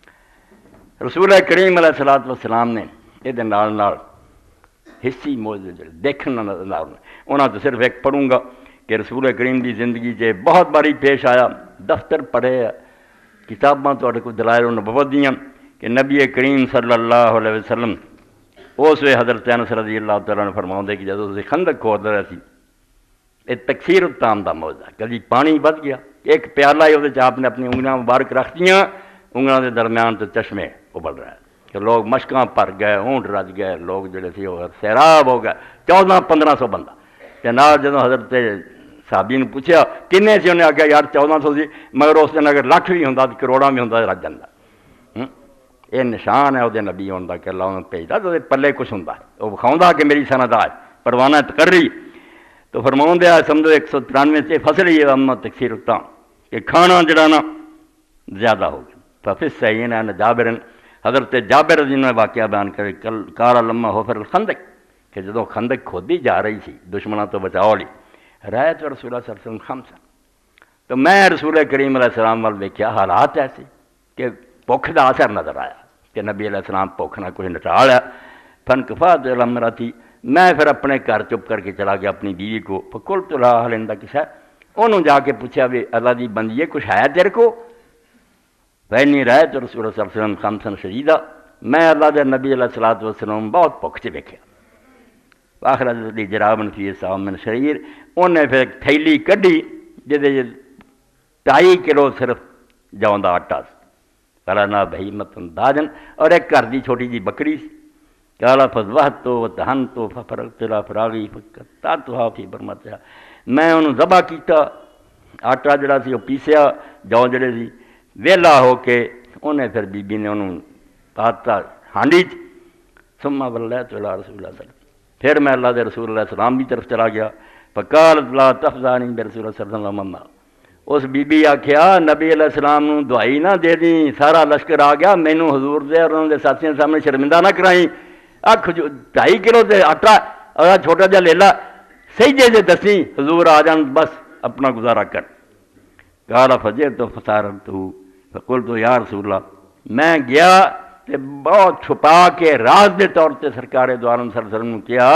رسول کریم علیہ الصلوۃ والسلام نے یہ نال حصی معجزے جڑے دیکھن نال انہاں تو صرف ایک پڑھوں گا کہ رسول کریم دی زندگی چ بہت باری پیش آیا، دفتر پڑھے کتاباں تواڈے کو دلائل النبوت دیاں کہ نبی کریم صلی اللہ علیہ وسلم اس وے حضرت انس رضی اللہ تعالیٰ عنہ فرماؤندے کہ جدوں خندق کھود رہے سی، یہ تکثیر الطعام دا معجزہ، کبھی پانی بد گیا ایک پیالہ ہی وہ آپ نے اپنی انگلیاں مبارک رکھ دیاں، انگلیاں دے درمیان تو چشمے ابل رہے کہ لوگ مشکاں پر گئے، اونٹ رج گئے، لوگ جڑے سی وہ سیراب ہو گئے، 1400-1500 بندہ۔ تے نال جدوں حضرت صحابی نے پوچھا کنے سی، انہیں آخیا یار 1400 سی، مگر اس دن اگر لاکھ بھی ہوندا کروڑاں بھی ہوندا رج جاندا۔ یہ نشان ہے وہ نبی ہونے کا کہ اللہ انہوں نے بھیجتا تو پلے کچھ ہوں وہ بکھاؤں کہ میری سند آج پروانہ تقرری تو فرماؤں دیا سمجھو 193 سے فصل یہ امت تکثیر ہوتا کہ کھانا جڑانا زیادہ ہو گیا۔ ففس صحیح ہے جابر حضرت جابر رضی اللہ عنہ واقعہ بیان کرے کار لما حفر الخندق کہ جدو خندق کھودی جا رہی سی دشمنوں تو بچاؤ لی رایت رسول اللہ صلی اللہ علیہ وسلم خمسا، تو میں رسول کریم علیہ السلام وال ویکھیا حالات ایسے کہ بھوک دا اثر نظر آیا کہ نبی علیہ السلام بھوک نہ کچھ نٹا لیا۔ فانکفات امراتی، میں پھر اپنے گھر چپ کر کے چلا گیا اپنی بیوی کو، فقلت لها هل عندك شيء، انہوں جا کے پوچھا بھی اللہ دی بندیے کچھ ہے تیرے کو؟ فإني رأيت رسول اللہ صلی اللہ علیہ وسلم خمسا شدیدا، میں اللہ دے نبی علیہ الصلوۃ والسلام بہت بھوک چ ویکھیا۔ آخرت دی جرابن فی صام من شعیر، انہیں پھر ایک تھیلی کڈی جدے 2.5 کلو صرف جاؤں دا آٹا سی، کالا نا بہیمت داجن، اور ایک گھر دی چھوٹی جی بکری سی، کالا فذبحت و دہنت ففرغت لا فراغی فقطعتها فی برمتها، میں انہوں ذبح کیتا، آٹا جڑا سی وہ پیسیا، جاؤں جڑے سی ویلا ہو کے انہیں پھر بی بی نے انہوں پاتا ہانڈی چ، ثم ولیت الی رسول اللہ صلی اللہ علیہ وسلم، پھر میں اللہ دے رسول اللہ علیہ السلام کی طرف چلا گیا، فقالت لا تفضانی برسول اللہ صلی اللہ علیہ وسلم، اس بی بی آکھیا نبی علیہ السلام نوں دعائی نہ دے دیں، سارا لشکر آ گیا، مینوں حضور دے اور انہوں دے ساتھیاں سامنے شرمندہ نہ کرائیں، 2.5 کلو دے آٹا اور چھوٹا جا لیلا سجدے دے دسیں حضور آ جان بس اپنا گزارا کر۔ قال فجئت فسارت فقلت یا رسول اللہ، میں گیا تے بہت چھپا کے راز دے طور تے سرکار دو عالم صلی اللہ علیہ وسلم کیا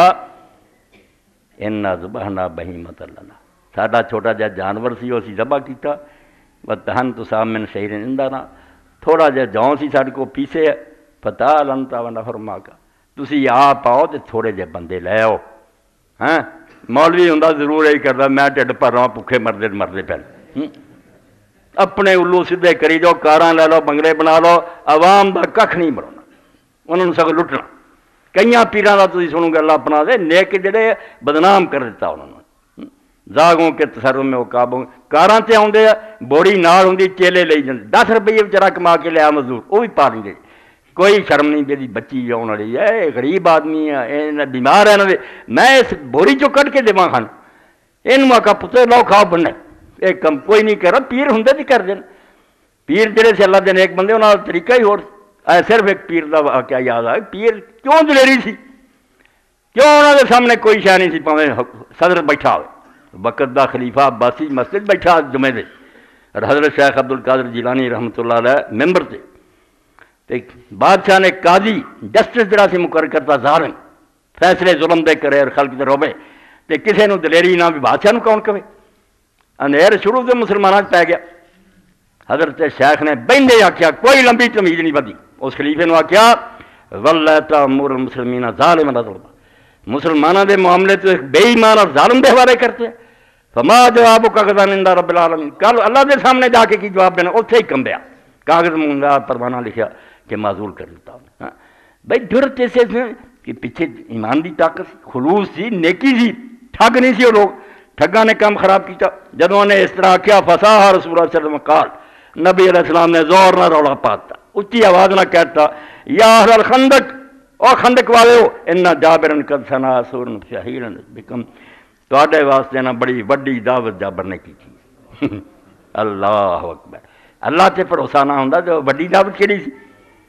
انا ذبحنا بہیمۃ لنا، ساڈا چھوٹا جا جانور سی اسی ذبح کیتا، وتہنت صام من شعیر عندنا، تھوڑا جا جاؤں سی ساڈے کو پیسے، فتعال انت ونفر معک، تسی آپ آؤ تے تھوڑے جے بندے لے آؤ۔ ہاں مولوی ہوندا ضرور یہی کردا میں ٹھڈ بھر رہا بھوکے مردے پہلے، اپنے الو سیدھے کری جاؤ، کاراں لے لو، بنگلے بنا لو، عوام دا ککھ نہیں بنانا، انہوں نے سگوں لٹنا۔ کئیاں پیراں دا تسی سنو گے اللہ اپنا دے نیک جڑے بدنام کر دیتا انہوں نے، زاغوں کے تصرف میں وہ قابو، کاراں تے آؤندے بوڑی نال ہوندی چیلے لئی جاندے، 10 روپیے بیچارہ کما کے لیا مزدور وہ بھی پا لیندے، کوئی شرم نہیں دی بچی آن والی ہے، غریب آدمی ہے، بیمار ہے، میں اس بوری چو کٹ کے دیواں کھان، اینوں آکھا پتر لو کھاؤ بننے، ایک کم کوئی نہیں کر رہا، پیر ہوندے تے کر دین، پیر جڑے سے اللہ دے نیک بندے انہاں دا طریقہ ہی ہور، صرف ایک پیر دا واقعہ یاد آیا، پیر کیوں دلیری سی، کیوں انہاں دے سامنے کوئی شے نہیں سی، پاویں صدر بیٹھا ہوئے، وقت دا خلیفہ عباسی مسجد بیٹھا جمعے دے، اور حضرت شیخ عبد القادر جیلانی رحمۃ اللہ علیہ ممبر تے، بادشاہ نے قاضی جسٹس جڑا سی مقرر کرتا ظالم، فیصلے ظلم دے کرے اور خلق دے روبے، تے کسے نو دلیری نہ بھی بادشاہ نو کون کہے، اندھیر شروع سے مسلمانوں پی گیا۔ حضرت شیخ نے بہندے آکھیا کوئی لمبی تمیز نہیں بدی، اس خلیفے نو آکھیا واللہ تأمر المسلمین ظالما ظلما، مسلمانوں دے معاملے تو ایک بے ایمان اور ظالم دے حوالے کرتے ہیں. فما جوابک غدا عند رب العالمین، کل اللہ دے سامنے جا کے کی جواب دینا، اتھے ہی کمبیا کاغذ منگا پروانہ لکھیا کہ معذور کر لیتا ہوں. بھائی جرت ایسے کہ پیچھے ایمان دی طاقت، خلوص سی، نیکی سی، ٹھگ نہیں سی وہ لوگ. ٹھگاں نے کام خراب کیتا. جدوں نے اس طرح کیا فصاح رسول اللہ صلی اللہ علیہ وسلم قال، نبی علیہ السلام نے زور نہ رولا پاتا، اچھی آواز نہ کہتا یا اہل الخندق، او خندق والے ہو، ان جابر قد ثنا سورن شہیرا بکم، تواڈے واسطے نہ بڑی وڈی دعوت جابر نے کی تھی. اللہ اکبر. اللہ تے بھروسہ نہ ہوندا تے وڈی دعوت کیڑی سی.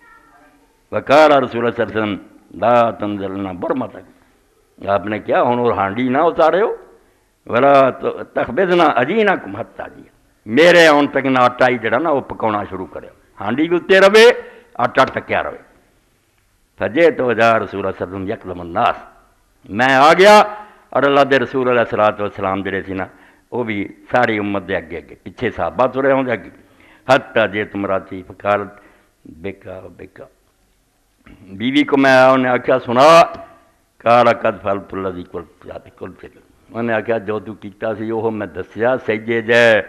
وقال رسول اللہ صلی اللہ علیہ وسلم لا تنزلنا برمتک، آپ نے کیا ہن اور ہانڈی نہ اتارے ہو، ولا تخبزنا اجینکم حتی جی، میرے آن تک نہ آٹا ہی جڑا نا وہ پکاؤنا شروع کرے، ہانڈی بھی اتنے رہے، آٹا ٹکیا رہے. فجے تو وجہ رسول اللہ صلی اللہ علیہ وسلم یکلم الناس، میں آ گیا اور اللہ دے رسول علیہ السلام جڑے سی نا وہ بھی ساری امت دے اگے اگے، پیچھے صحابہ ترے ہوں دے اگے. حتی جے تمراتی فقالت بیکا بیکا، بیوی کو میں آیا، انہیں آکھیا سنا، قال قد فعلت الذی قلت، انہوں نے آکھیا جو تو کیتا سی وہ میں دسیا سجے جے،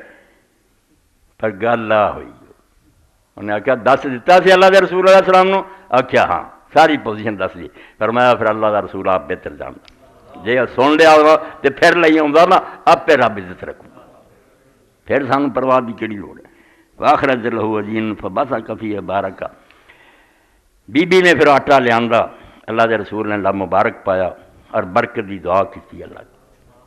پر گل نہ ہوئی. انہوں نے آکھیا دس دیتا سی اللہ دے رسول علیہ السلام نو، آکھیا ہاں ساری پوزیشن دس دی. فرمایا پھر اللہ دا رسول آپ بہتر جانتا، جے سن لیا ہوگا تو پھر لئی آؤں نا آپ پہ رب عزت رکھوں، پھر سانو پرواہ دی کیڑی لوڑ ہے. واخرج لہو عجین فبصق فیہ بارکا، بی بی نے پھر آٹا لیا، اللہ دے رسول نے اللہ مبارک پایا اور برکت دی دعا کی اللہ کی.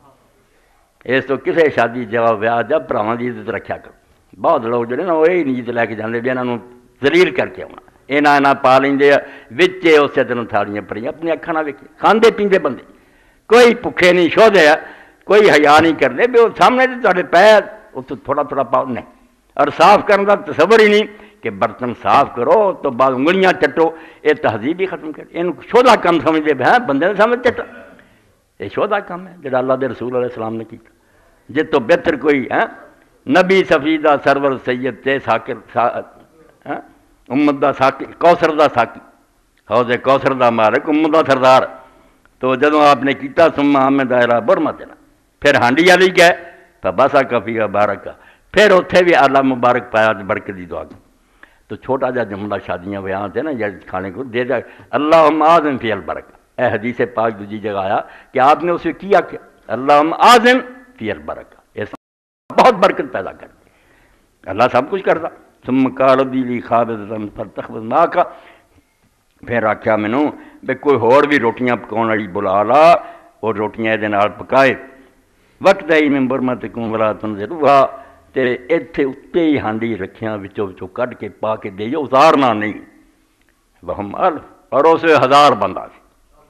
اس تو کسے شادی جواب ویاہ جب بھراواں دی عزت رکھیا کرو. بہت لوگ جڑے نا وہ یہی نہیں لے کے جاندے بھی انہاں ذلیل کر کے آنا، یہاں پا لیندے وچے اسے دن تھالیاں پڑیاں، اپنی اکھاں نہ ویکھے، کھاندے پیندے بندے، کوئی بھکھے نہیں شودے، کوئی حیا نہیں کرتے بھی وہ سامنے تے پیر اتوں تھوڑا تھوڑا پاؤ نہیں. اور صاف کرنے کا تصور ہی نہیں کہ برتن صاف کرو تو بعد انگلیاں چٹو، یہ تہذیب ہی ختم کر، یہ شودہ کام سمجھتے ہیں، بندے نے سمجھ چٹا، یہ شودہ کام ہے جڑا اللہ دے رسول علیہ السلام نے کیتا. جس تو بہتر کوئی ہے نبی صفیدہ سرور سید تے ساکر امت دا ساکی، کوثر دا ساکی، حوض کوثر دا مالک، امت دا سردار. تو جدوں آپ نے کیتا ثم حمد الی برمتنا، پھر ہانڈی والی گئے فبصق فیہ بارکا، پھر اتنے بھی اللہ مبارک پایا برکت دی دعا کی. تو چھوٹا جا جملہ شادیاں بیان تھے نا یا کھانے کو دے جا اللہم اعظم فی البرکہ، اے حدیث پاک دوسری جگہ آیا کہ آپ نے اسے کیا کہ اللہم اعظم فی البرکہ، اس بہت برکت پیدا کر دی. اللہ سب کچھ کرتا. ثم قال لی خابزۃ فلتخبز معک، پھر آخیا مینوں بھی کوئی ہور بھی روٹیاں پکاؤن والی بلا لا، اور روٹیاں یہ نال پکائے. وقت ہے من برمتکم ولا تنزلوہا، تے اتنے اتنے ہی ہانڈی رکھیاں وچوں وچوں کڈ کے پا کے دے جو، اتارنا نہیں. وہم الف، اور اس 1000 بندہ سی،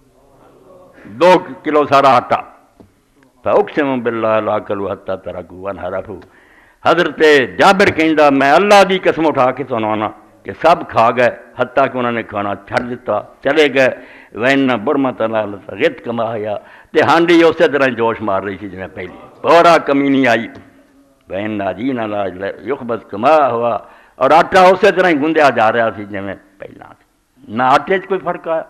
2 کلو سارا آٹا. فاقسم باللہ لا اکلوا حتی ترکوا وانحرفوا، حضرت جابر کہندا میں اللہ دی قسم اٹھا کے سنانا کہ سب کھا گئے حتیٰ کہ انہوں نے کھانا چھڑ دیتا، چلے گئے. وَإِنَّ بُرْمَةَ لَغِتْ كَمَا هِيَ، تے ہانڈی اسی طرح جوش مار رہی تھی جنہیں پہلی، بورا کمی نہیں آئی. وَإِنَّ عَجِينَ لَا يُخْبَزْ كَمَا هُوَ، اور آٹا اسی طرح ہی گندیا جا رہا تھی جنہیں پہلا. نہ آٹے کوئی فرق آیا،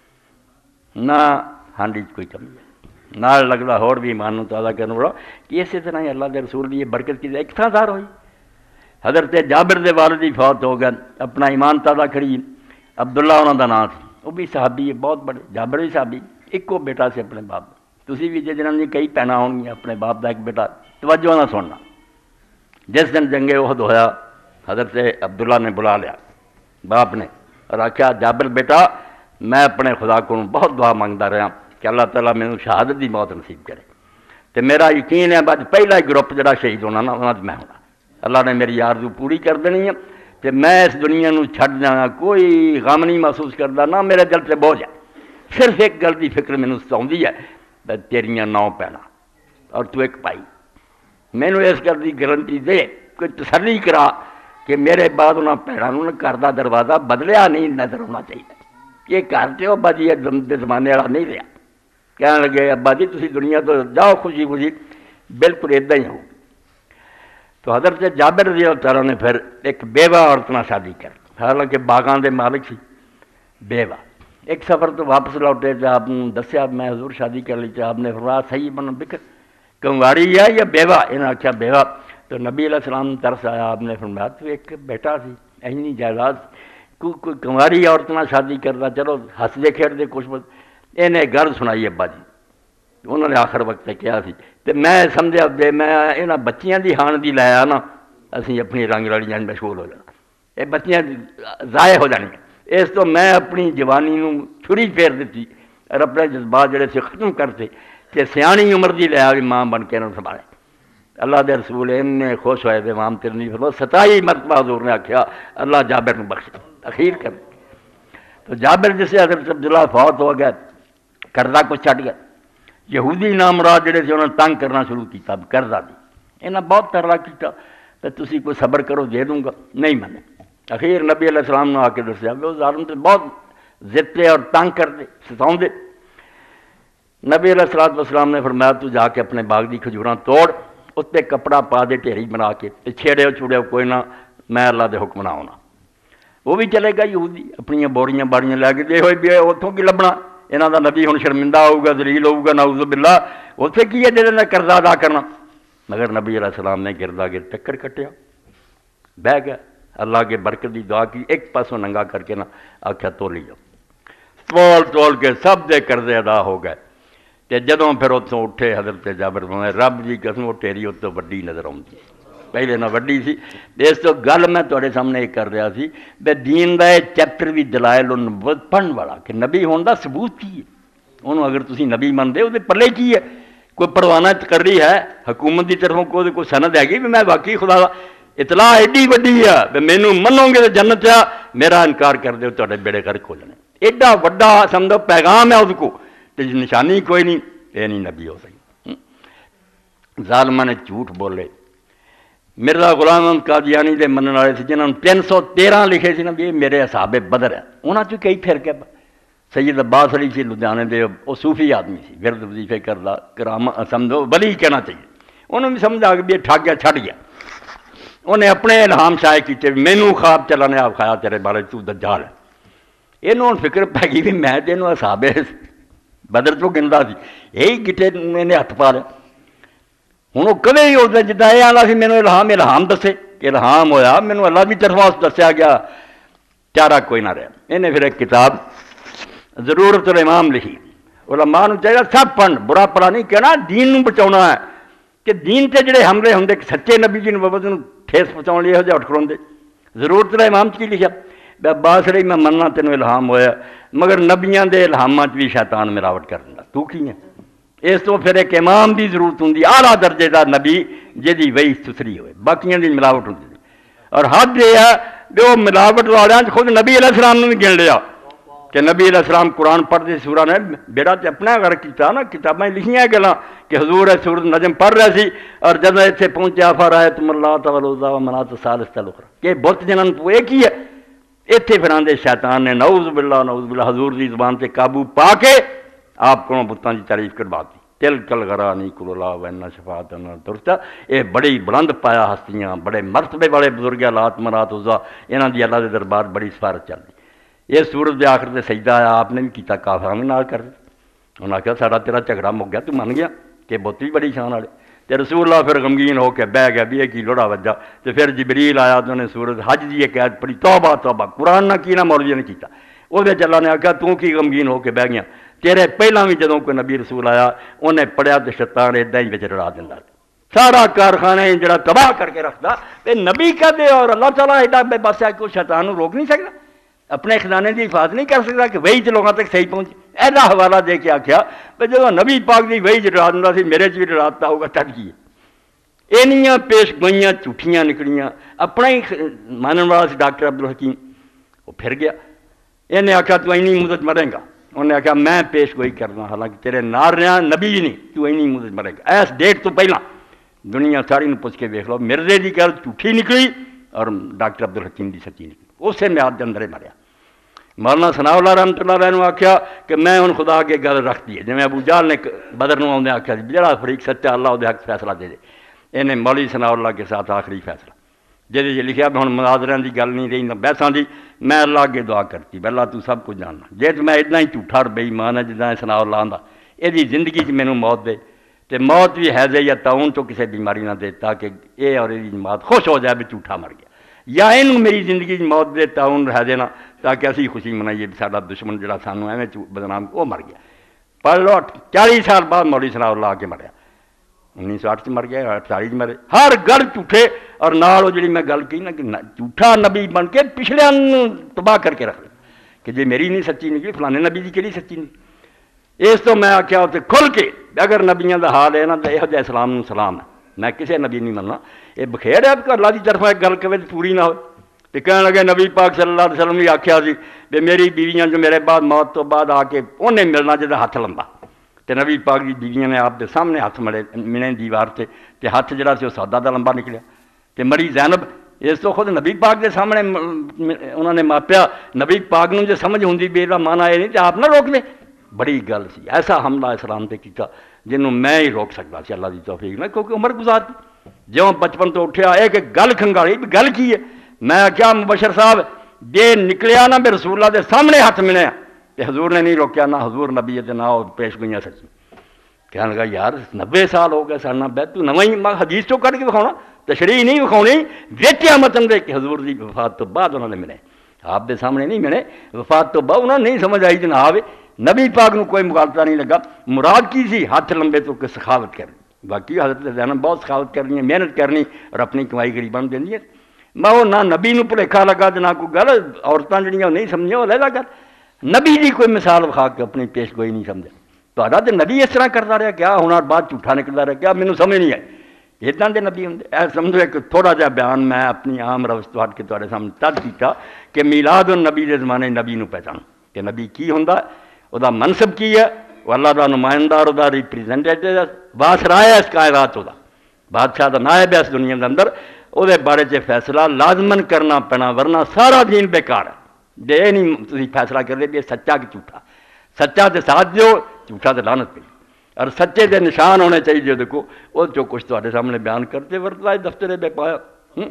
نہ ہانڈی کوئی کمی ہے. نال لگتا اور بھی ایمان تازہ کرنے والا کہ اسی طرح ہی اللہ کے رسول کی یہ برکت کی ایک تھا ظاہر ہوئی. حضرت جابر دے والد ہی فوت ہو گئے، اپنا ایمان تازہ کری. عبداللہ انہوں کا نام سی، وہ بھی صحابی ہے بہت بڑے. جابر بھی صحابی، ایکو بیٹا سے اپنے باپ. تسی بھی جنہاں دی کئی بھیناں ہون گیاں، اپنے باپ کا ایک بیٹا. توجہ نہ سننا، جس دن جنگ احد ہویا حضرت عبداللہ نے بلا لیا باپ نے اور آخیا جابر بیٹا میں اپنے خدا کو بہت دعا منگتا رہا کہ اللہ تعالیٰ میرے شہادت دی موت نصیب کرے. تو میرا یقین ہے بس پہلا ہی گروپ جڑا شہید ہونا نا انہاں میں ہونا، اللہ نے میری آرزو پوری کر دینی ہے. تو میں اس دنیا نو چھڈ جانا، کوئی غم نہیں محسوس کرتا، نہ میرے دل سے بوجھ ہے. صرف ایک گل کی فکر مینوں ستاؤندی ہے، تیریاں 9 پینا اور تو ایک پائی. مینوں اس گل کی گارنٹی دے، کوئی تسلی کرا کہ میرے بعد انہاں بھیناں نوں گھر دا دروازہ بدلیا نہیں نظر ہونا چاہیے. یہ گھر تے ابا جی زمانے والا نہیں رہا. کہنے لگے ابا جی تسی دنیا تو جاؤ خوشی خوشی، بالکل ادا ہی ہو. تو حضرت جابر رضی اللہ تعالیٰ نے پھر ایک بیوہ عورت نہ شادی کر، حالانکہ باغاں دے مالک سی، بیوہ ایک سفر تو واپس لوٹے تو آپ نے دسیا میں حضور شادی کر لی، تو آپ نے فرمایا صحیح بن بکر کنواری ہے یا بیوہ؟ انہوں نے آخیا بیوہ۔ تو نبی علیہ السلام ترس آیا، آپ نے فرمایا تو ایک بیٹا سی اینی جائیداد کوئی کنواری عورت نہ شادی کرتا، چلو ہسدے کھیڈتے کچھ بت انہیں گل سنائی ابا جی، انہوں نے آخر وقت کیا سی تو میں سمجھا بے میں یہاں بچیاں دی ہان دی لایا نا اسی اپنی رنگ رلیاں مشغول ہو جانا، یہ بچیاں ضائع ہو جانیاں، اس تو میں اپنی جوانی نو چھری پھیر دیتی اور اپنے جذبات جڑے سے ختم کرتے کہ سیانی عمر دی لیا بھی ماں بن کے انہوں سنبھالے۔ اللہ دے رسول نے خوش ہوئے دے امام ترمذی فرمایا 27 مرتبہ حضور نے آخیا اللہ جابر نے بخش اخیر کر۔ تو جابر جسے حضرت عبداللہ فوت ہو گیا، قرضہ کچھ چھٹ گیا، یہودی نامراد جڑے سے انہوں نے تنگ کرنا شروع کیا، قرضہ دی انہیں بہت ترلا کیا تو تسی کوئی صبر کرو دے دوں گا، نہیں مانے۔ اخیر نبی علیہ السلام نے آ کے دسیا وہ ظالم تو بہت ضدتے اور تنگ کرتے ستاؤں دے۔ نبی علیہ السلام نے فرمایا تو جا کے اپنے باغ دی کھجوراں توڑ، اس پہ کپڑا پا دے ڈھیری بنا کے چھیڑے چھوڑے کوئی نہ، میں اللہ دے حکم نہ ہونا۔ وہ بھی چلے گا یہودی اپنی بوریاں باڑیاں لے کے دے ہوئے بھی اتوں کی لبنا، یہاں دا نبی ہن شرمندہ ہوگا ذلیل ہوگا نعوذ باللہ، اتنے کی ہے جہاں قرضہ ادا کرنا۔ مگر نبی علیہ السلام نے گردا گر ٹکر کٹیا، بہ گیا، اللہ کے برکت دی دعا کی، ایک پاسوں ننگا کر کے نہ آخیا تولی جاؤ، تول کے سب دے قرضے ادا ہو گئے۔ تے جدوں پھر اتوں اٹھے حضرت جابر فرمایا رب دی قسم وہ تیری اتوں وڈی نظر آتی، پہلے نہ وڈی سی۔ اس تو گل میں تھوڑے سامنے ایک کر رہا سی بے دین دا چیپٹر بھی دلائل النبوت پڑھن والا کہ نبی ہون دا ثبوت کی ہے، انہوں اگر تسی نبی مانتے وہ پلے کی ہے، کوئی پروانہ تقرری ہے حکومت دی طرفوں کوئی سند ہے گی بھی میں واقعی خدا دا اطلاع ایڈی وڈی ہے بھی مینوں منو گے تو جنت آ، میرا انکار کر دے تو بیڑے غرق ہو جانے، ایڈا وڈا سمجھو پیغام ہے اس کو، نشانی کوئی نہیں، یہ نہیں نبی ہو سکی۔ ظالمہ نے جھوٹ بولے۔ مرزا غلام احمد قادیانی دے منن والے سے جنہوں نے 313 لکھے سی نا بھی یہ میرے اصحاب بدر ہے، انہوں چ کئی پھر کے سید عباس علی سی لدھیانے دے، وہ صوفی آدمی سی، ورد وظیفے کردا کرام سمجھو ولی کہنا چاہیے، انہوں نے سمجھا کہ یہ ٹھگ گیا چھٹ گیا، انہیں اپنے الہام شائع کیتے مینوں خواب چلا نے آپ کھایا تیرے بارے تو دجال ہے، انہوں فکر پی گئی بھی میں تینوں اصحاب بدر تو گندا سی، یہی گٹے نے ہاتھ پا لیا۔ ہوں وہ کبھی ہی ہوتا جدا یہ آنا سی مینوں الہام دسے کہ الہام ہویا مینوں اللہ کی طرفوں دسیا گیا، چارہ کوئی نہ رہا۔ انہیں پھر ایک کتاب ضرورت الامام لکھی، علماء نوں چاہیے سب پڑھن، برا پڑھا نہیں کہنا، دین نوں بچاؤنا ہے کہ دین تے جڑے حملے ہوندے سچے نبی جی نبوت نوں ٹھیس پہنچاؤن لیے ہو اٹھ کھڑوندے۔ ضرورت الامام کی لکھا بے عباس علی میں مننا تینوں الہام ہویا مگر نبیاں دے الہامات بھی شیطان ملاوٹ کر دیندا، تو کی ہے؟ اس تو پھر ایک امام دی ضرورت ہوندی اعلیٰ درجے دا نبی جہی وہی ستھری ہوئے، باقیاں دی ملاوٹ ہوندی اور حد یہ ہے کہ وہ ملاوٹ والیاں خود نبی علیہ السلام نے بھی گن لیا کہ نبی علیہ السلام قرآن پڑھتے سورہ نے بیڑا تے اپنا گھر کیتا نا، کتابیں لکھیاں گلاں کہ حضور سورۃ نجم پڑھ رہے سی اور جب اتنے پہنچیا فرأیتم اللات والعزیٰ ومناۃ الثالثۃ الاخری کہ بت جنہاں تو ایک ہی ہے، اتنے پھر آندے شیطان نے نعوذ باللہ حضور دی زبان سے قابو پا کے آپ کو بتاں کی تعریف کروا دی، تلک الغرانی کل اللہ وان شفاعت درستہ، یہ بڑی بلند پایا ہستیاں بڑے مرتبے والے بزرگ لات منات عزیٰ انہاں دی اللہ دے دربار بڑی سفارت چل دی۔ یہ سورت دے آخر تے سجدہ آیا آپ نے بھی کیتا، کافراں بھی نال کر دے، انہوں نے کہا ساڈا تیرا جھگڑا مک گیا، تو من گیا کہ بت بھی بڑی شان والے، تے رسول اللہ پھر غمگین ہو کے بہ گیا بھی یہ کی لوڑا وجہ، تے پھر جبریل آیا تو انہیں سورت حج دی ایک آیت پڑھی توبہ توبہ، قرآن نہ کی نہ مولوی نے کیتا، وہ اللہ نے آخیا تو کی غمگین ہو کے بہ گیا، تیرے پہلا بھی جدوں کوئی نبی رسول آیا انہیں پڑھیا تو شیطان ادا ہی بچ رڑا دینا، سارا کارخانہ جڑا تباہ کر کے رکھتا، تے نبی کا دے اور اللہ تعالیٰ ایڈا بے بس ہے کہ شیطان نو روک نہیں سکتا، اپنے خزانے کی حفاظت نہیں کر سکتا کہ وہی لوگوں تک صحیح پہنچے، ایسا حوالہ دے کے آخیا کہ جب نبی پاک دی وہی ڈرا دینا سی میرے بھی ڈراتا ہوگا تب کی اینیاں پیش گوئیاں جھوٹیاں نکلیاں، اپنا ہی مانن والا سی ڈاکٹر عبدالحکیم، وہ پھر گیا، انہیں آخیا تو اینی مدت مرے گا، انہیں آخیا میں پیش گوئی کرنا حالانکہ تیرے نال رہا نبی نہیں، تو اینی مدت مرے گا، اس ڈیٹ تو پہلا دنیا ساری نے پوچھ کے دیکھ لو مرزے کی گل جھوٹھی نکلی اور ڈاکٹر عبدالحکیم کی سچی نکلی، اسے میعاد کے اندر ہی مریا۔ مولانا ثناء اللہ رحمۃ اللہ علیہ نے آخیا کہ میں ہوں خدا کے گل رکھ دی ہے، جی ابو جہل نے بدر نو آدھے آخیا جڑا فریق سچا اللہ وہ حق فیصلہ دے دے، انہیں مولوی ثناء اللہ کے ساتھ آخری فیصلہ جہدے چ لکھا بھی ہوں مناظریاں کی گل نہیں رہی نہ بحثاں کی، میں اللہ اگے دعا کرتی بھی اللہ تو سب کچھ جاننا، جے تو میں اتنا ہی جھوٹا اور بے ایمان ہے جداں ثناء اللہ آندا، یہ زندگی چ مینوں موت دے، تے موت بھی حیضے یا طاعون تو کسی بیماری نہ دے، تاکہ یہ اور یہ جماعت خوش ہو جائے بھی جھوٹا مر گیا، یا اینوں میری زندگی موت دے طاعون حیضے نہ، تاکہ اسی خوشی منائیے بھی ساڈا دشمن جڑا سانوں ایویں بدنام وہ مر گیا۔ پڑھ لو 40 سال بعد مولوی ثناء اللہ آ کے مریا، 1908 مر گیا، 48 مرے، ہر گل جھوٹے، اور نال وہ جڑی میں گل کی نا کہ جھوٹا نبی بن کے پچھلے تباہ کر کے رکھ لیا کہ جی میری نہیں سچی نکلی فلانے نبی کی کہڑی سچی نہیں۔ اس تو میں آخیا اتنے کھل کے اگر نبیاں دا حال ہے نا تو یہ اسلام نو سلام ہے، میں کسی نبی نہیں مننا، یہ بخیر ہے کہ اللہ کی طرف ایک گل کبھی پوری نہ ہو۔ تو کہنے لگے نبی پاک صلی اللہ علیہ وسلم نے آخیا سی بھی میری بیویاں جو میرے بعد موت تو بعد آ کے انہیں ملنا جہاں ہاتھ لمبا، تو نبی پاک کی بیویاں نے آپ کے سامنے ہاتھ ملے دیوار سے، تو ہاتھ جڑا سی وہ سودا دا لمبا نکلیا، تو مری زینب اس تو خود نبی پاک کے سامنے انہوں نے ماپیا، نبی پاک نو جو سمجھ ہوں بے دا مانا یہ نہیں تو آپ نہ روک دے، بڑی گل سی، ایسا حملہ اسلام تے کیتا جنہوں میں ہی روک سکتا سی اللہ دی توفیق نہ، کیونکہ عمر گزارتی جوں بچپن تو اٹھیا ایک گل کھنگالی بھی گل کی ہے، میں کیا مبشر صاحب جے نکلیا نہ میں رسول اللہ دے سامنے ہاتھ ملیا تے حضور نے نہیں روکیا، نہ حضور نبی تے نہ پیش گوئیاں سچی۔ کہنے لگا یار 90 سال ہو گئے سارنا بیت تو نواں ہی حدیث چوں کر کے دکھاؤنا، تشریح نہیں دکھاؤنی، ویچیا متن دے کہ حضور دی وفات تو بعد انہوں نے ملے، آپ دے سامنے نہیں ملے، وفات تو بعد انہوں نے نہیں سمجھ آئی جناب نبی پاک نو کوئی مغالطہ نہیں لگا، مراد کی سی ہاتھ لمبے تو کہ سخاوت کرنی، باقی حضرت زینب بہت سخاوت کرنی ہے، محنت کرنی اور اپنی کمائی غریباں دینی ہے، میں وہ نہ نبی نو بھلیکھا لگا تو نہ کوئی گل، عورتاں جڑیاں نہیں سمجھیاں وہ علیحدہ گل، نبی دی کوئی مثال وکھا کے اپنی پیش گوئی نہیں سمجھا، تہاڈا تے نبی اس طرح کرتا رہا کیا ہونا بعد جھوٹا نکلتا رہا کیا، مینوں سمجھ نہیں آئی، اتنا دے نبی ہوں سمجھو ایک تھوڑا جہا بیان میں اپنی عام روش تو ہٹ کے تہاڈے سامنے تد کیتا کہ میلاد النبی دے زمانے نبی نو پہچان کہ نبی کی ہوندا، وہ دا منصب کی ہے، وہ اللہ دا نمائندہ اور دا ریپریزنٹیٹیو واسرائے اس کائنات، وہ دا بادشاہ دا نائب ہے اس دنیا دے اندر، وہ دے بارے چ فیصلہ لازمن کرنا پینا ورنہ سارا دین بیکار ہے، دے نہیں تسی فیصلہ کر دے بھی سچا کہ جھوٹا، سچا تے ساتھ دیو، جھوٹا تے لعنت پہ، اور سچے دے نشان ہونے چاہیے، دیکھو وہ جو کچھ تہاڈے سامنے بیان کرتے ورتائے دفتر بے پایا،